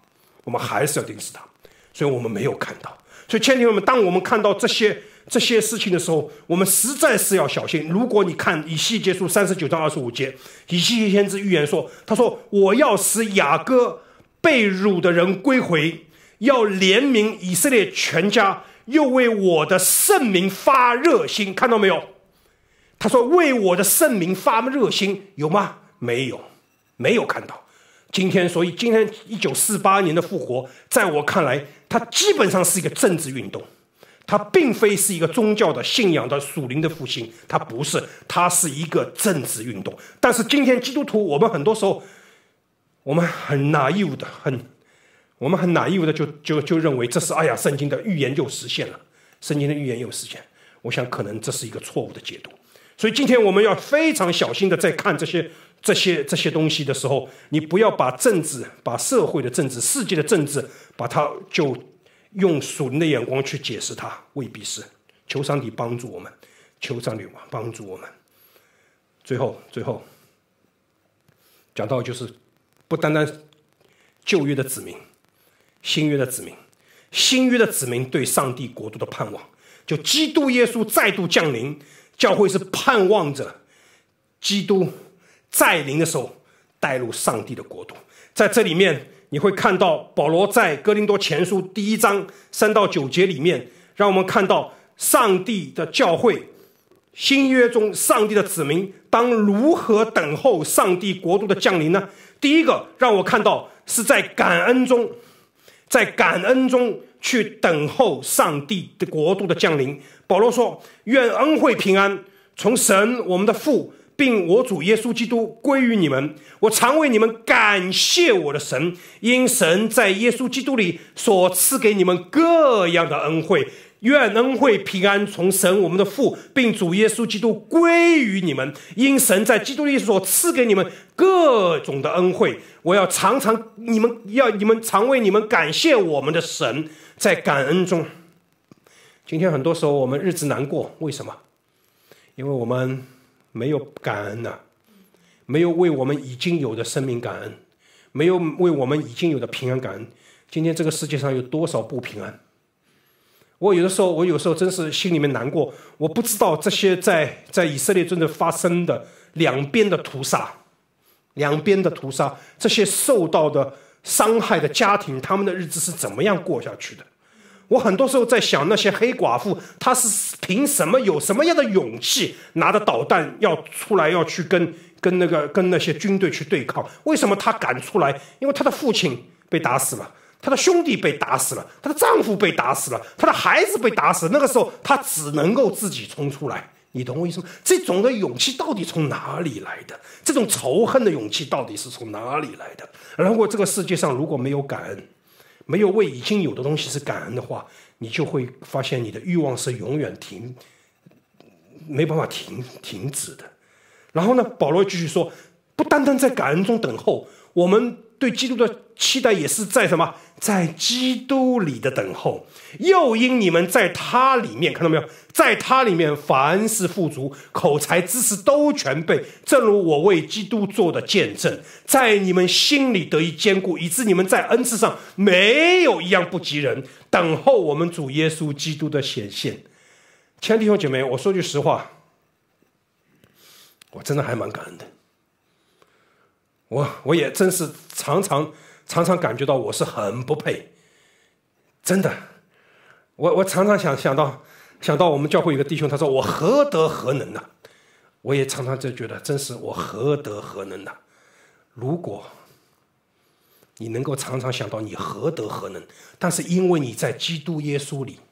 所以我们没有看到。所以亲爱的们，当我们看到这些事情的时候，我们实在是要小心。如果你看以西结书39章25节，以西结先知预言说，他说我要使雅各被掳的人归回，要怜悯以色列全家，又为我的圣名发热心。看到没有？他说为我的圣名发热心，有吗？没有看到。所以今天1948年的复活，在我看来，它基本上是一个政治运动，它并非是一个宗教的信仰的属灵的复兴，它不是，它是一个政治运动。但是今天基督徒，我们很多时候，我们很 naive 的就认为这是圣经的预言又实现了，我想可能这是一个错误的解读。所以今天我们要非常小心的在看这些东西的时候，你不要把政治、把社会的政治、世界的政治，把它就用属灵的眼光去解释它，未必是。求上帝帮助我们，最后讲到就是不单单旧约的子民，新约的子民对上帝国度的盼望。 就基督耶稣再度降临，教会是盼望着基督再临的时候带入上帝的国度。在这里面你会看到保罗在哥林多前书第1章3到9节里面，让我们看到上帝的教会，新约中上帝的子民当如何等候上帝国度的降临呢？第一个让我看到是在感恩中去等候上帝的国度的降临。保罗说，愿恩惠平安从神我们的父并我主耶稣基督归于你们。我常为你们感谢我的神，因神在耶稣基督里所赐给你们各样的恩惠。愿恩惠平安从神我们的父并主耶稣基督归于你们，因神在基督里所赐给你们各种的恩惠。我要你们常为你们感谢我们的神，在感恩中。今天很多时候我们日子难过，为什么？因为我们没有感恩啊，没有为我们已经有的生命感恩，没有为我们已经有的平安感恩。今天这个世界上有多少不平安？我有时候真是心里面难过，我不知道这些在以色列真的发生的两边的屠杀，这些受到的伤害的家庭，他们的日子是怎么样过下去的？我很多时候在想，那些黑寡妇，她是凭什么有什么样的勇气，拿着导弹要出来要去跟那些军队去对抗？为什么她敢出来？因为她的父亲被打死了，她的兄弟被打死了，她的丈夫被打死了，她的孩子被打死了。那个时候她只能够自己冲出来，你懂我意思吗？这种的勇气到底从哪里来的？这种仇恨的勇气到底是从哪里来的？然后这个世界上如果没有感恩，没有为已经有的东西是感恩的话，你就会发现你的欲望是永远没办法停止的。然后呢，保罗继续说，不单单在感恩中等候，我们对基督的期待也是在什么？在基督里的等候。又因你们在他里面，看到没有？在他里面凡事富足，口才知识都全备，正如我为基督做的见证，在你们心里得以坚固，以致你们在恩赐上没有一样不及人，等候我们主耶稣基督的显现。亲爱的弟兄姐妹，我说句实话，我真的还蛮感恩的。我也真是常常感觉到我是很不配，真的。我常常想到我们教会有个弟兄，他说我何德何能啊？我也常常就觉得真是我何德何能啊？如果你能够常常想到你何德何能，但是因为你在基督耶稣里，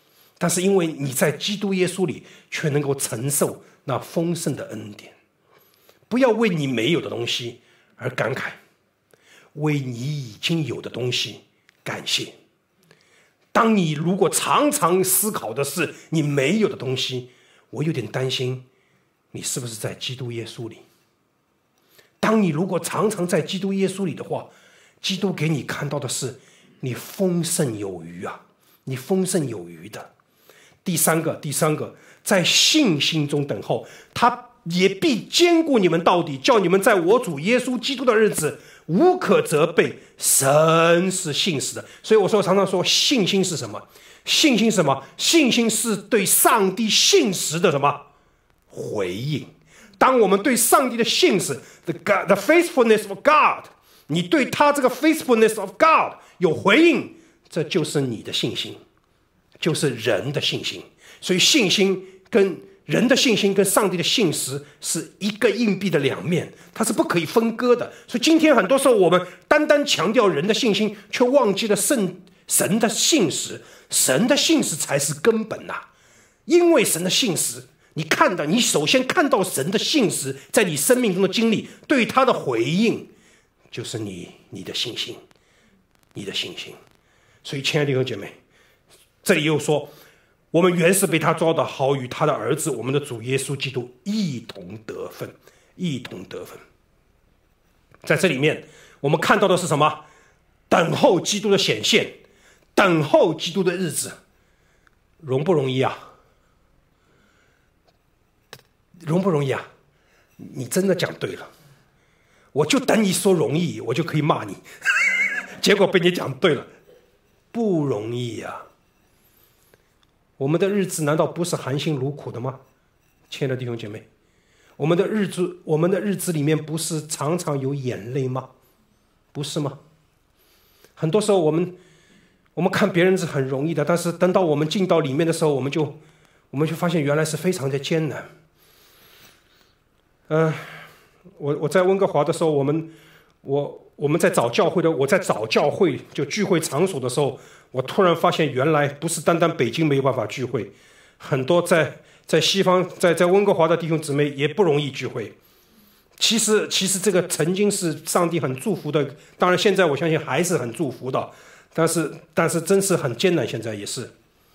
却能够承受那丰盛的恩典。不要为你没有的东西而感慨，为你已经有的东西感谢。当你如果常常思考的是你没有的东西，我有点担心你是不是在基督耶稣里。当你如果常常在基督耶稣里的话，基督给你看到的是你丰盛有余啊，你丰盛有余的。第三个，在信心中等候，他也必坚固你们到底，叫你们在我主耶稣基督的日子无可责备。神是信实的。所以我常常说，信心是什么？信心是什么？信心是对上帝信实的什么回应。当我们对上帝的信实 the faithfulness of God， 你对他这个 faithfulness of God 有回应，这就是你的信心，就是人的信心。所以信心跟人的信心跟上帝的信实是一个硬币的两面，它是不可以分割的。所以今天很多时候我们单单强调人的信心，却忘记了神的信实。神的信实才是根本啊！因为神的信实，你首先看到神的信实在你生命中的经历，对他的回应就是你的信心，你的信心。所以亲爱的弟兄姐妹，这里又说，我们原是被他招的，好与他的儿子我们的主耶稣基督一同得分。在这里面我们看到的是什么？等候基督的显现，等候基督的日子，容不容易啊？容不容易啊？你真的讲对了，我就等你说容易，我就可以骂你结果被你讲对了，不容易啊。 我们的日子难道不是含辛茹苦的吗？亲爱的弟兄姐妹，我们的日子里面不是常常有眼泪吗？不是吗？很多时候我们看别人是很容易的，但是等到我们进到里面的时候，我们就发现原来是非常的艰难。我在温哥华的时候，我们在找教会我在找教会就聚会场所的时候，我突然发现原来不是单单北京没有办法聚会，很多在西方在温哥华的弟兄姊妹也不容易聚会。其实这个曾经是上帝很祝福的，当然现在我相信还是很祝福的，但是真是很艰难，现在也是。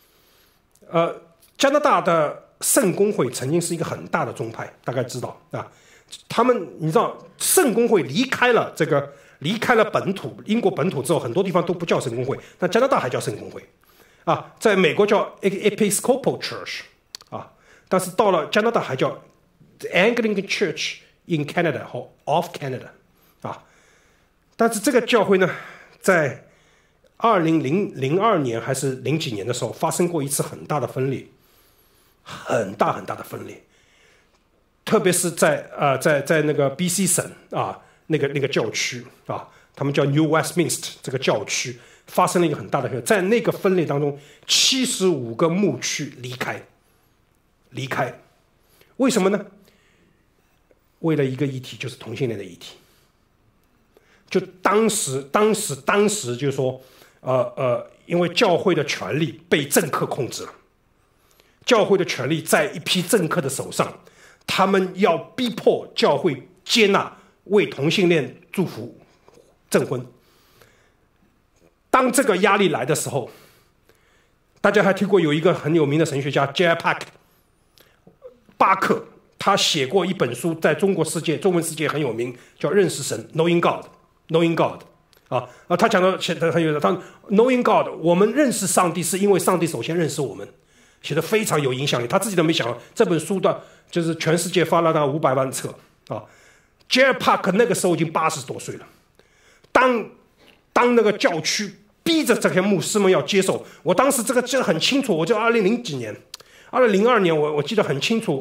加拿大的圣公会曾经是一个很大的宗派，大概知道啊。他们你知道，圣公会离开了本土英国本土之后，很多地方都不叫圣公会，但加拿大还叫圣公会啊，在美国叫 Episcopal Church 啊，但是到了加拿大还叫 Anglican Church in Canada 或 of Canada 啊。但是这个教会呢，在2002年还是零几年的时候，发生过一次很大的分裂，很大的分裂。特别是在那个 BC 省啊，那个教区啊，他们叫 New Westminster 这个教区发生了一个很大的，在那个分裂当中，75个牧区离开，为什么呢？为了一个议题，就是同性恋的议题。就当时就是说，因为教会的权力被政客控制了，教会的权力在一批政客的手上。他们要逼迫教会接纳为同性恋祝福证婚。当这个压力来的时候，大家还听过有一个很有名的神学家 J.I. Packer 巴克，他写过一本书，在中文世界很有名，叫《认识神》（Knowing God）。啊，他讲的写的很有，他 Knowing God， 我们认识上帝是因为上帝首先认识我们。写得非常有影响力，他自己都没想到这本书的就是全世界发了大概500万册啊。J.I. Packer 那个时候已经80多岁了，当那个教区逼着这些牧师们要接受，我当时这个记得很清楚，我就2000几年，2002年我记得很清楚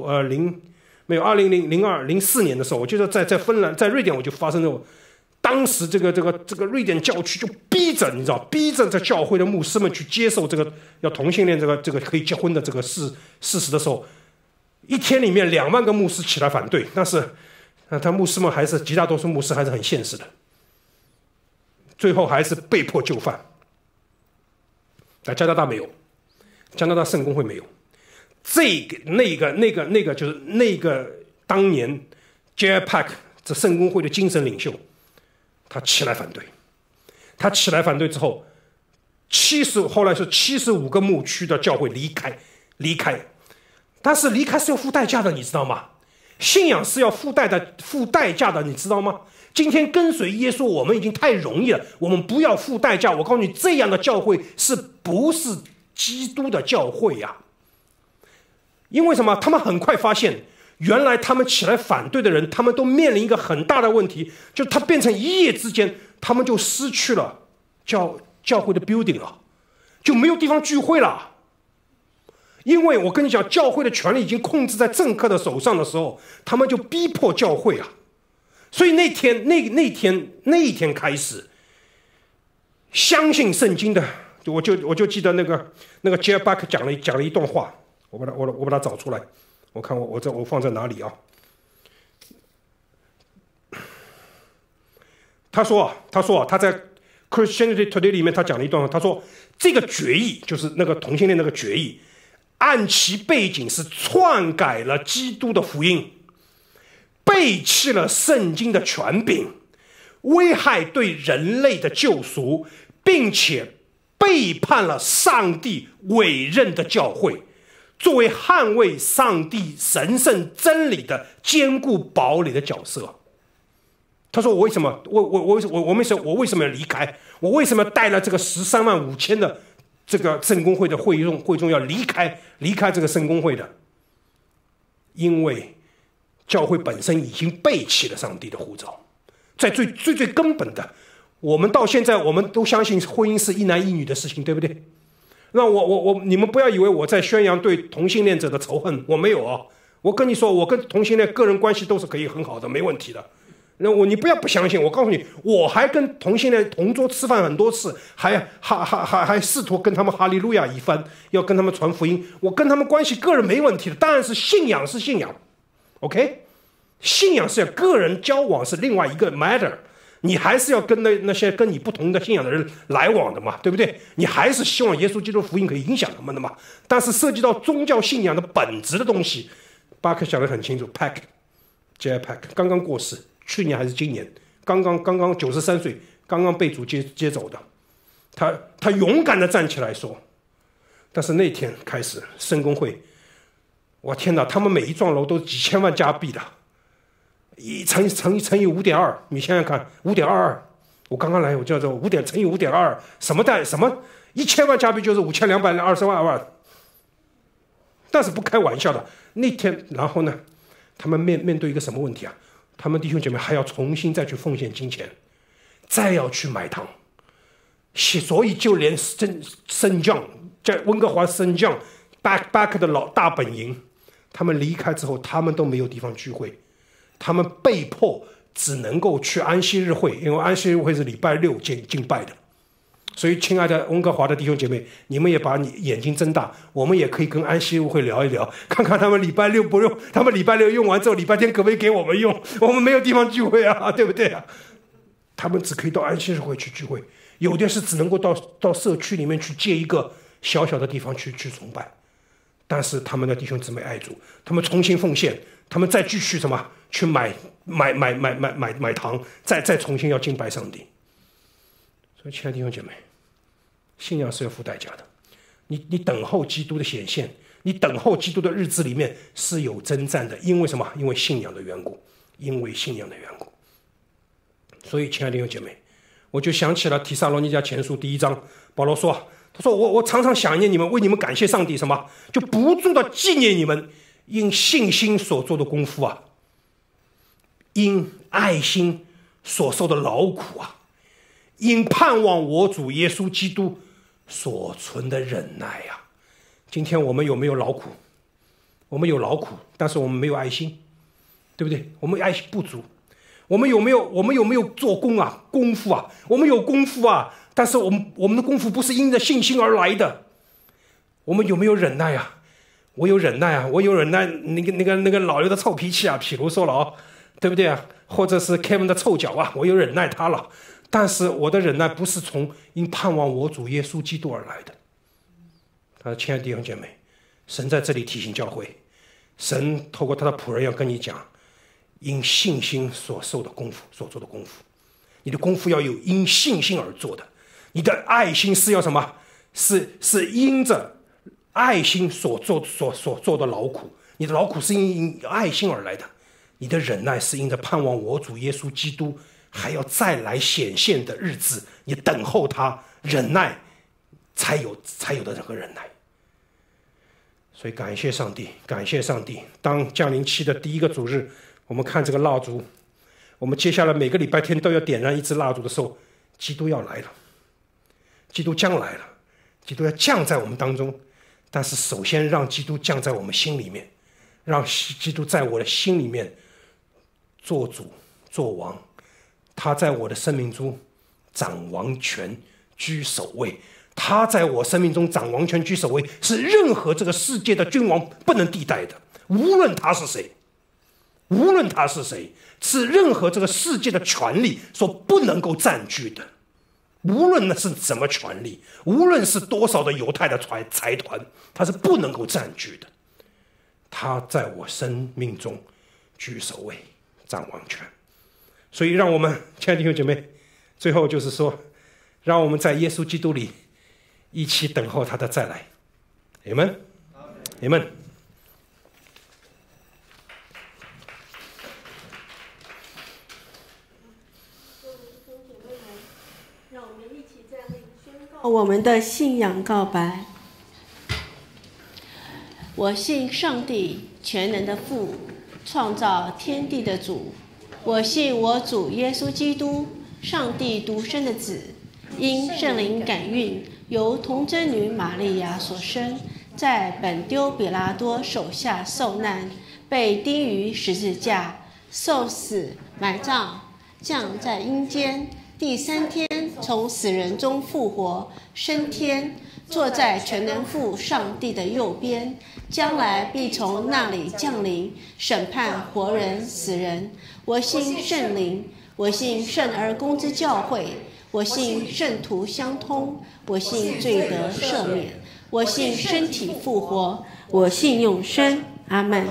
，2004年的时候，我记得在芬兰在瑞典我就发生了。当时这个瑞典教区就逼着这教会的牧师们去接受这个要同性恋这个可以结婚的这个事实的时候，一天里面2万个牧师起来反对，但是他牧师们还是极大多数牧师还是很现实的，最后还是被迫就范。在加拿大没有，加拿大圣公会没有，那个就是那个当年 J.I. Packer 这圣公会的精神领袖。他起来反对之后，后来是75个牧区的教会离开，但是离开是要付代价的，你知道吗？信仰是要付代价的，你知道吗？今天跟随耶稣，我们已经太容易了，我们不要付代价。我告诉你，这样的教会是不是基督的教会呀？因为什么？他们很快发现。原来他们起来反对的人，他们都面临一个很大的问题，就他变成一夜之间，他们就失去了教会的 building 了，就没有地方聚会了。因为我跟你讲，教会的权力已经控制在政客的手上的时候，他们就逼迫教会啊。所以那一天开始，相信圣经的，我就记得那个 J.I. Packer 讲了一段话，我把它找出来。我看我放在哪里啊？他说他在 Christianity Today 里面他讲了一段话，他说这个决议就是那个同性恋那个决议，按其背景是篡改了基督的福音，背弃了圣经的权柄，危害对人类的救赎，并且背叛了上帝委任的教会。作为捍卫上帝神圣真理的坚固堡垒的角色，他说：“我为什么要离开？我为什么带了这个13万5千的这个圣公会的会众要离开这个圣公会的？因为教会本身已经背弃了上帝的呼召，在最根本的，我们到现在我们都相信婚姻是一男一女的事情，对不对？” 那你们不要以为我在宣扬对同性恋者的仇恨，我没有啊。我跟你说，我跟同性恋个人关系都是可以很好的，没问题的。那你不要不相信，我告诉你，我还跟同性恋同桌吃饭很多次，还试图跟他们哈利路亚一番，要跟他们传福音。我跟他们关系个人没问题的，当然是信仰是信仰 ，OK， 信仰是个人交往是另外一个 matter， 你还是要跟那些跟你不同的信仰的人来往的嘛，对不对？你还是希望耶稣基督福音可以影响他们的嘛。但是涉及到宗教信仰的本质的东西，巴克讲得很清楚 ，J.I. Pack 刚刚过世。去年还是今年，刚刚93岁，刚刚被主接走的，他勇敢地站起来说，但是那天开始圣公会，我天哪，他们每一幢楼都几千万加币的，乘以 5.2， 你想想看 5.22， 我刚刚来我叫做乘以 5.22， 什么1000万加币就是5220万，但是不开玩笑的那天，然后呢，他们面对一个什么问题啊？他们弟兄姐妹还要重新再去奉献金钱，再要去买堂，所以就连圣将在温哥华圣将 back 的老大本营，他们离开之后，他们都没有地方聚会，他们被迫只能够去安息日会，因为安息日会是礼拜六敬拜的。所以，亲爱的温哥华的弟兄姐妹，你们也把你眼睛睁大，我们也可以跟安息日会聊一聊，看看他们礼拜六不用，他们礼拜六用完之后，礼拜天可不可以给我们用？我们没有地方聚会啊，对不对啊？他们只可以到安息日会去聚会，有的是只能够到社区里面去借一个小小的地方去崇拜。但是他们的弟兄姊妹爱主，他们重新奉献，他们再继续什么去买堂，再重新要敬拜上帝。所以，亲爱的弟兄姐妹，信仰是要付代价的。你等候基督的显现，你等候基督的日子里面是有征战的，因为什么？因为信仰的缘故，因为信仰的缘故。所以，亲爱的弟兄姐妹，我就想起了提撒罗尼迦前书第1章，保罗说：“他说我常常想念你们，为你们感谢上帝，什么？就不住的纪念你们因信心所做的功夫啊，因爱心所受的劳苦啊。”因盼望我主耶稣基督所存的忍耐呀。今天我们有没有劳苦？我们有劳苦，但是我们没有爱心，对不对？我们爱心不足。我们有没有做功啊？功夫啊？我们有功夫啊，但是我们的功夫不是因着信心而来的。我们有没有忍耐啊？我有忍耐啊，我有忍耐。那个老刘的臭脾气啊，譬如说了啊，对不对啊？或者是 Kevin 的臭脚啊，我有忍耐他了。但是我的忍耐不是从因盼望我主耶稣基督而来的。他说：“亲爱的弟兄姐妹，神在这里提醒教会，神透过他的仆人要跟你讲，因信心所受的功夫，所做的功夫，你的功夫要有因信心而做的。你的爱心是要什么？是因着爱心所做的劳苦，你的劳苦是因爱心而来的。你的忍耐是因着盼望我主耶稣基督还要再来显现的日子，你等候他，忍耐才有的这个忍耐。所以感谢上帝，感谢上帝。当降临期的第一个主日，我们看这个蜡烛，我们接下来每个礼拜天都要点燃一支蜡烛的时候，基督要来了，基督将来了，基督要降在我们当中。但是首先让基督降在我们心里面，让基督在我的心里面做主做王，他在我的生命中掌王权居首位。他在我生命中掌王权居首位，是任何这个世界的君王不能替代的，无论他是谁，无论他是谁，是任何这个世界的权力所不能够占据的。无论那是什么权力，无论是多少的犹太的财团，他是不能够占据的。他在我生命中居首位，掌王权。所以让我们亲爱的弟兄姐妹，最后就是说，让我们在耶稣基督里一起等候他的再来。Amen， Amen。 让我们一起站立，宣告我们的信仰告白。我信上帝，全能的父，创造天地的主。我信我主耶稣基督，上帝独生的子， 因圣灵感孕，由童贞女玛利亚所生，在本丢比拉多手下受难，被钉于十字架，受死，埋葬，降在阴间，第3天从死人中复活，升天，坐在全能父上帝的右边，将来必从那里降临，审判活人死人。我信圣灵，我信圣而公之教会，我信圣徒相通，我信罪得赦免，我信身体复活，我信永生。阿们。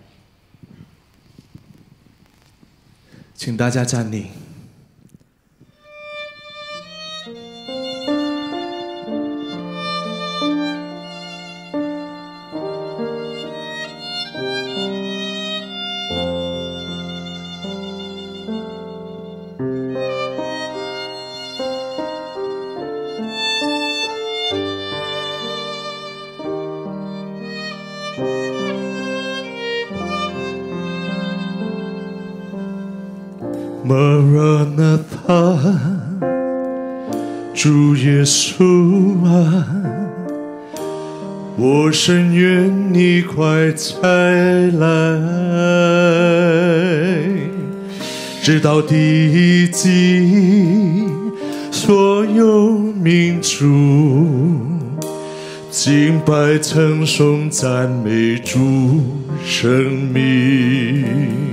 请大家站立。Maranatha， 主耶稣啊，我深愿你快再来，直到地极所有民族敬拜称颂赞美主生命。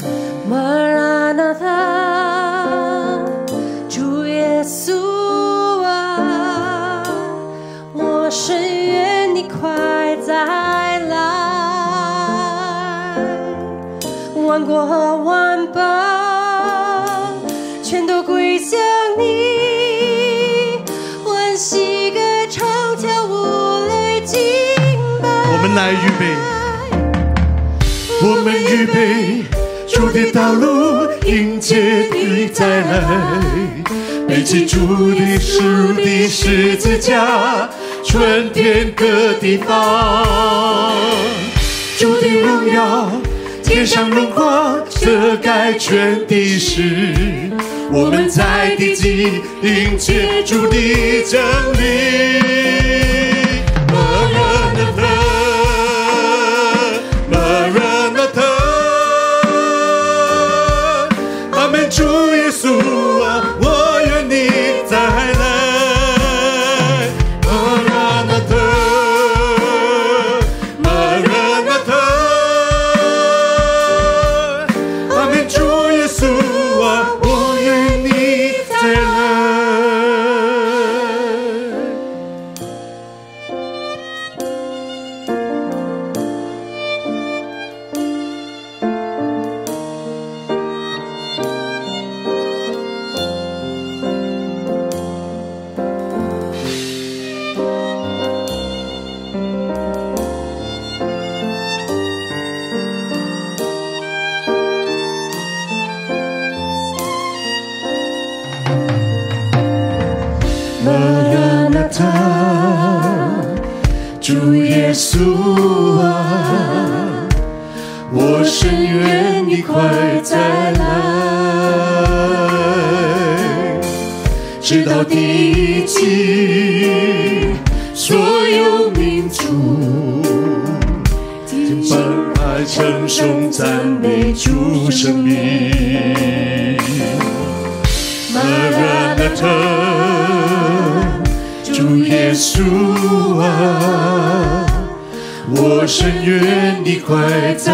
Maranatha， 主耶稣啊，我深愿你快再来，万国和万邦全都归向你，欢喜歌唱跳舞来敬拜。 我们来预备，我们预备主的道路，迎接你再来，背起主的十字架，传遍各地方。主的荣耀，天上荣光，遮盖全地势。我们在地极迎接主的降临。主耶稣啊，我愿你再来。Maranatha， Maranatha， 阿们。主耶稣啊，我愿你再来。主耶稣啊，我深愿你快再来，直到地极所有民族敬拜称颂赞美主生命。Maranatha， 主耶稣啊，我深愿你快再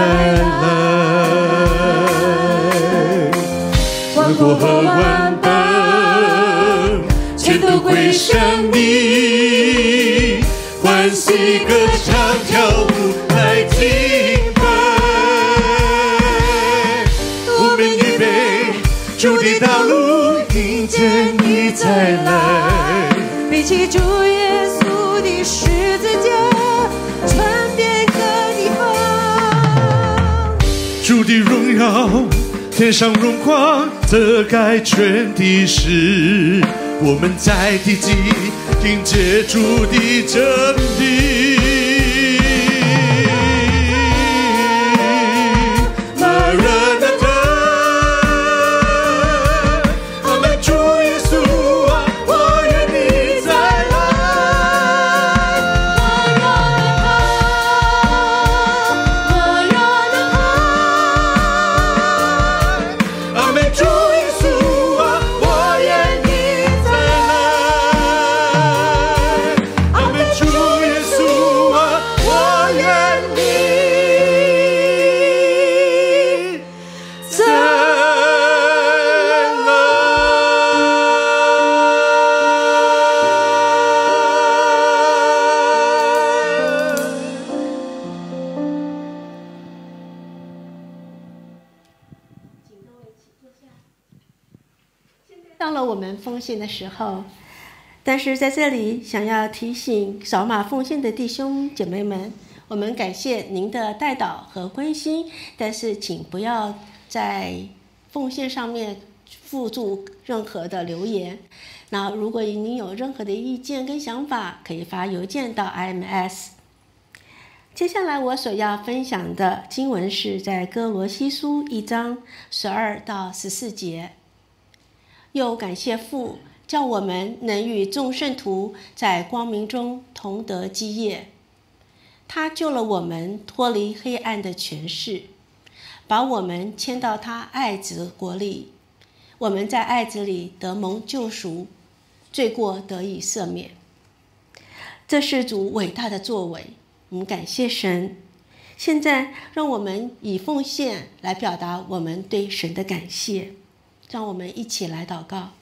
来，万国和万邦全都归向你，欢喜歌唱跳舞来敬拜。我们预备主的道路，迎接你再来， 背起主耶稣的十字架，传遍各地方。 主的荣耀，天上荣光，遮盖全地势。我们在地极迎接主的真理。Maranatha， 阿们。主耶稣啊，我愿们奉献的时候。但是在这里想要提醒扫码奉献的弟兄姐妹们，我们感谢您的代祷和关心，但是请不要在奉献上面附注任何的留言。那如果您有任何的意见跟想法，可以发邮件到 IMS。 接下来我所要分享的经文是在哥罗西书1章12到14节。又感谢父，叫我们能与众圣徒在光明中同得基业。他救了我们脱离黑暗的权势，把我们迁到他爱子国里。我们在爱子里得蒙救赎，罪过得以赦免。这是主伟大的作为，我们感谢神。现在让我们以奉献来表达我们对神的感谢。让我们一起来祷告。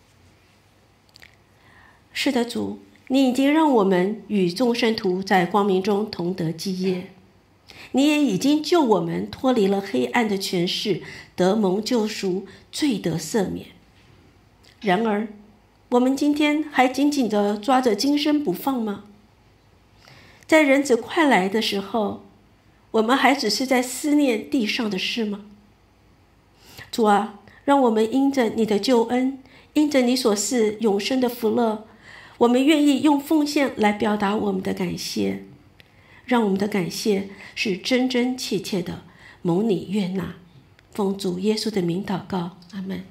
是的，主，你已经让我们与众圣徒在光明中同得基业，你也已经救我们脱离了黑暗的权势，得蒙救赎，罪得赦免。然而我们今天还紧紧地抓着今生不放吗？在人子快来的时候，我们还只是在思念地上的事吗？主啊，让我们因着你的救恩，因着你所赐永生的福乐，我们愿意用奉献来表达我们的感谢，让我们的感谢是真真切切的蒙你悦纳。奉主耶稣的名祷告，阿们。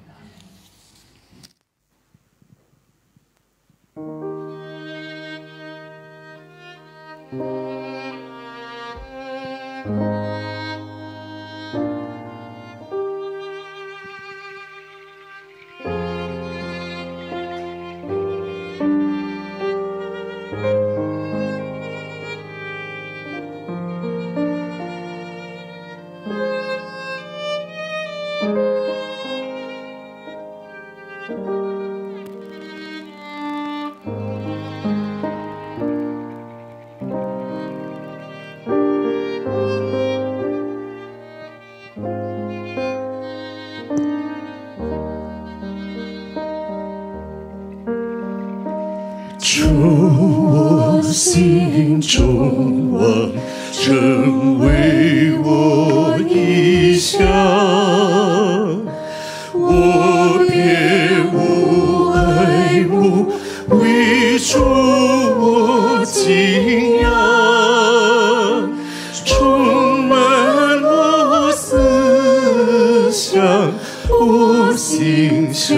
主，我心中望，成为我意向，我别无爱慕，为主我敬仰，充满我思想，我心向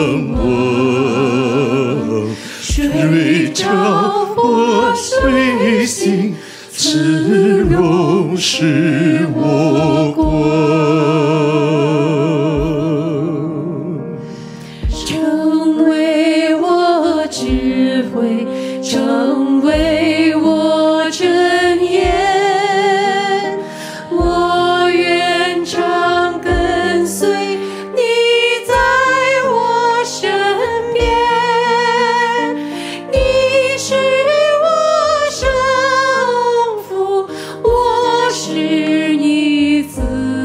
往。水照我随行，慈容是我光。 成为我智慧，成为我真言，我愿常跟随你在我身边。你是我生父，我是你子，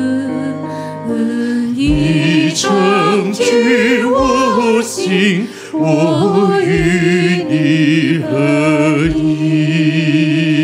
你成居我心，我与你合一。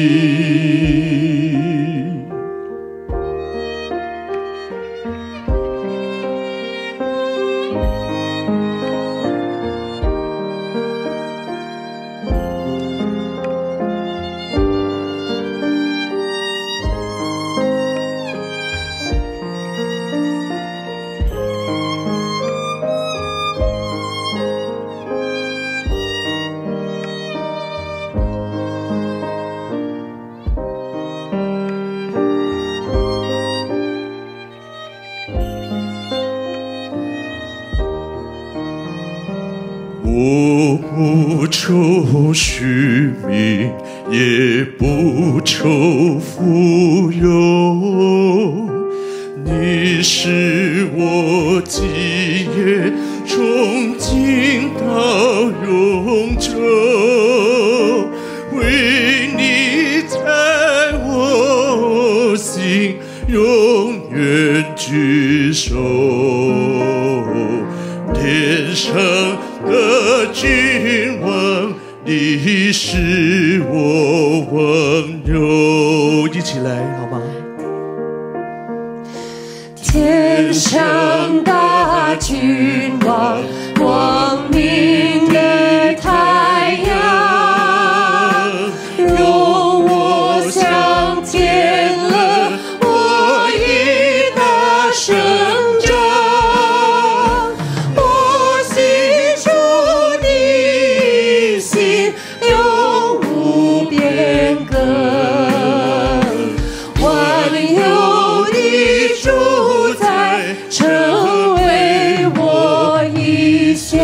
我不愁虚名，也不愁富有。你是我基业，从今到永久。为你在我心永远居首，天上的的君王，你是我温柔。一起来好吗？ 天上的君王，光明的太阳，容我向天了我已的生长。我心主的心永无变更，万有的主宰成为我意象，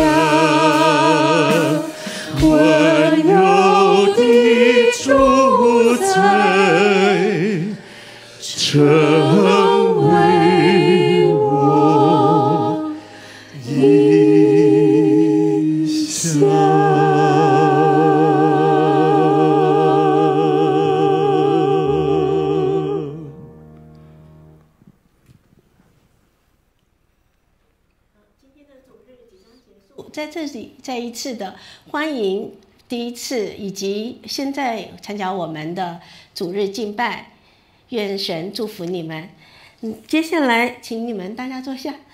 万有的主宰成为我意象。 在这里再一次的欢迎第一次以及现在参加我们的主日敬拜，愿神祝福你们。接下来请你们大家坐下。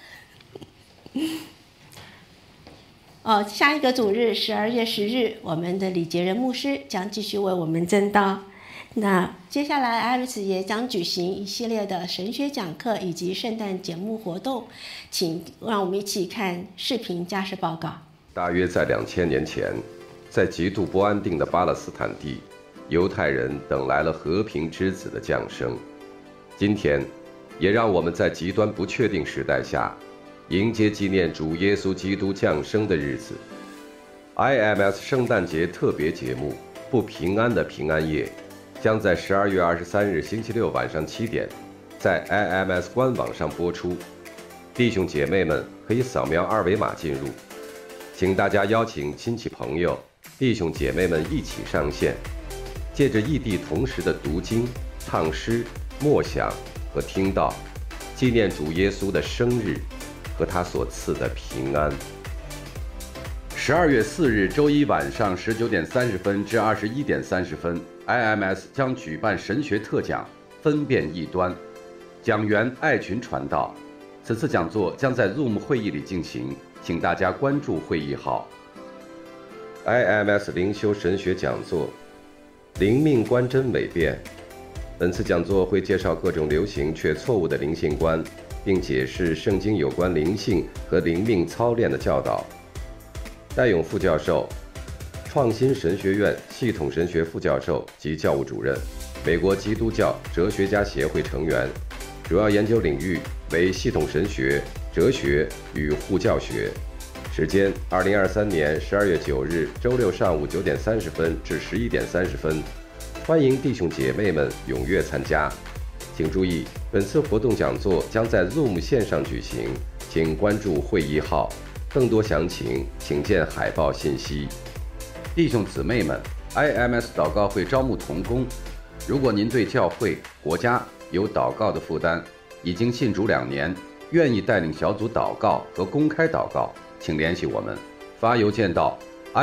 下一个主日12月10日，我们的李杰仁牧师将继续为我们证道。那接下来艾瑞斯也将举行一系列的神学讲课以及圣诞节目活动，请让我们一起看视频加时报告。 大约在2000年前，在极度不安定的巴勒斯坦地，犹太人等来了和平之子的降生。今天，也让我们在极端不确定时代下，迎接纪念主耶稣基督降生的日子。IMS 圣诞节特别节目《不平安的平安夜》将在12月23日星期六晚上7点，在 IMS 官网上播出。弟兄姐妹们可以扫描二维码进入，请大家邀请亲戚朋友、弟兄姐妹们一起上线，借着异地同时的读经、唱诗、默想和听道，纪念主耶稣的生日和他所赐的平安。12月4日周一晚上19点30分至21点30分 ，IMS 将举办神学特讲，分辨异端，讲员爱群传道。此次讲座将在 Zoom 会议里进行，请大家关注会议号。IMS 灵修神学讲座，灵命观真伪辩。本次讲座会介绍各种流行却错误的灵性观，并解释圣经有关灵性和灵命操练的教导。戴勇副教授，创新神学院系统神学副教授及教务主任，美国基督教哲学家协会成员，主要研究领域为系统神学、哲学与护教学。时间：2023年12月9日周六上午9点30分至11点30分。欢迎弟兄姐妹们踊跃参加。请注意，本次活动讲座将在 Zoom 线上举行，请关注会议号。更多详情请见海报信息。弟兄姊妹们， IMS 祷告会招募同工，如果您对教会、国家有祷告的负担，已经信主2年，愿意带领小组祷告和公开祷告，请联系我们，发邮件到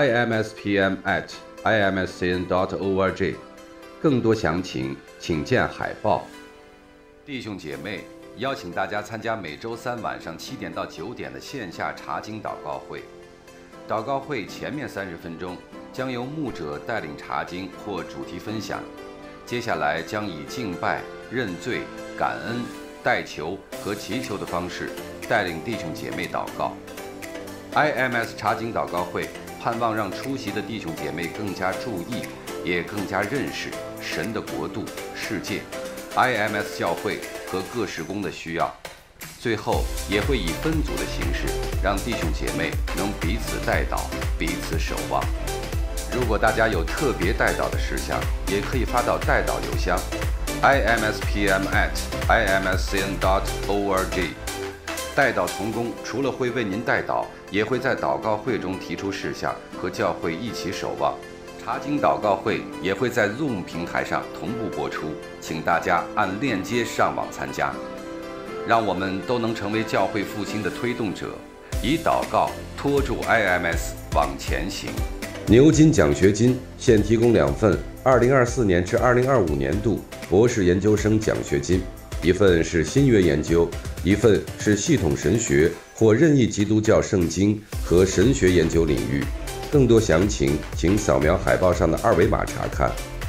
imspm@imscn.org。更多详情请见海报。弟兄姐妹，邀请大家参加每周3晚上7点到9点的线下查经祷告会。祷告会前面30分钟将由牧者带领查经或主题分享，接下来将以敬拜、认罪、感恩、代求和祈求的方式带领弟兄姐妹祷告。IMS 查经祷告会盼望让出席的弟兄姐妹更加注意，也更加认识神的国度、世界、IMS 教会和各事工的需要。最后也会以分组的形式，让弟兄姐妹能彼此代祷，彼此守望。如果大家有特别代祷的事项，也可以发到代祷邮箱 imspm@imscn.org。代祷同工除了会为您代祷，也会在祷告会中提出事项，和教会一起守望。查经祷告会也会在 Zoom 平台上同步播出，请大家按链接上网参加。让我们都能成为教会复兴的推动者，以祷告托住 IMS， 往前行。牛津奖学金现提供2份2024年至2025年度博士研究生奖学金，一份是新约研究，一份是系统神学或任意基督教圣经和神学研究领域。更多详情请扫描海报上的2维码查看。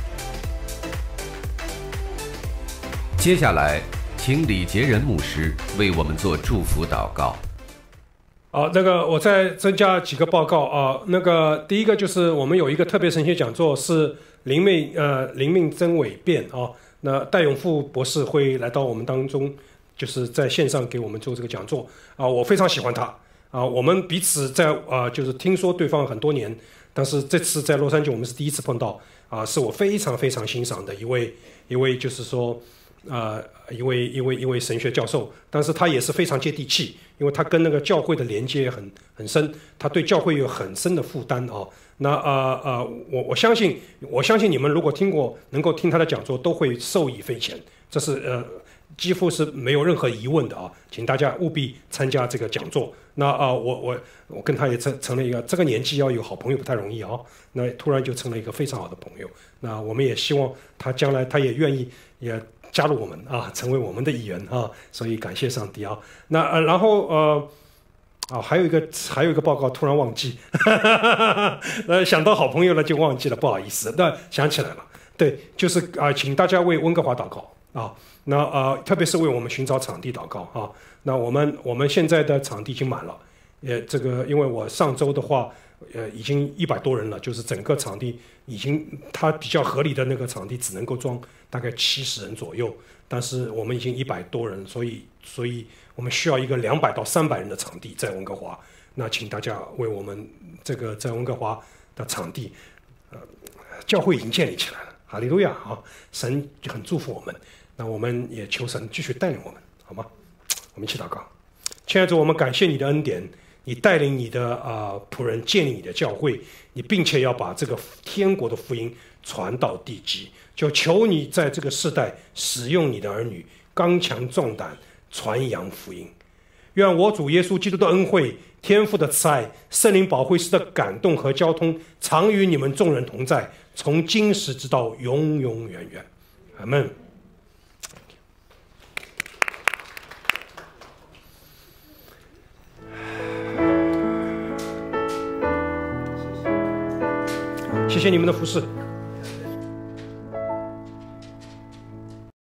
接下来，请李杰仁牧师为我们做祝福祷告。 好，我再增加几个报告啊。第一个就是我们有一个特别神学讲座，是灵命真伪辩啊。那戴永富博士会来到我们当中，就是在线上给我们做这个讲座啊。我非常喜欢他啊。我们彼此就是听说对方很多年，但是这次在洛杉矶我们是第一次碰到啊，是我非常非常欣赏的一位就是说。一位神学教授，但是他也是非常接地气，因为他跟那个教会的连接很深，他对教会有很深的负担啊。我相信你们如果能够听他的讲座，都会受益匪浅，这是几乎是没有任何疑问的啊，请大家务必参加这个讲座。我跟他也成了一个，这个年纪要有好朋友不太容易啊，那突然就成了一个非常好的朋友。那我们也希望他将来他也愿意也加入我们啊，成为我们的一员啊，所以感谢上帝啊。然后还有一个报告突然忘记，想到好朋友了就忘记了，不好意思。想起来了，对，就是请大家为温哥华祷告啊。特别是为我们寻找场地祷告啊。那我们现在的场地已经满了，因为我上周的话，已经100多人了，就是整个场地已经它比较合理的那个场地只能够装大概70人左右，但是我们已经100多人，所以我们需要一个200到300人的场地在温哥华。那请大家为我们这个在温哥华的场地，教会已经建立起来了，哈利路亚啊！神就很祝福我们，那我们也求神继续带领我们，好吗？我们一起祷告。亲爱的主，我们感谢你的恩典，你带领你的仆人建立你的教会，你并且要把这个天国的福音传到地极，就求你在这个世代使用你的儿女，刚强壮胆，传扬福音。愿我主耶稣基督的恩惠、天父的慈爱、圣灵保惠师的感动和交通，常与你们众人同在，从今时直到永永远远。阿们。谢谢你们的服侍。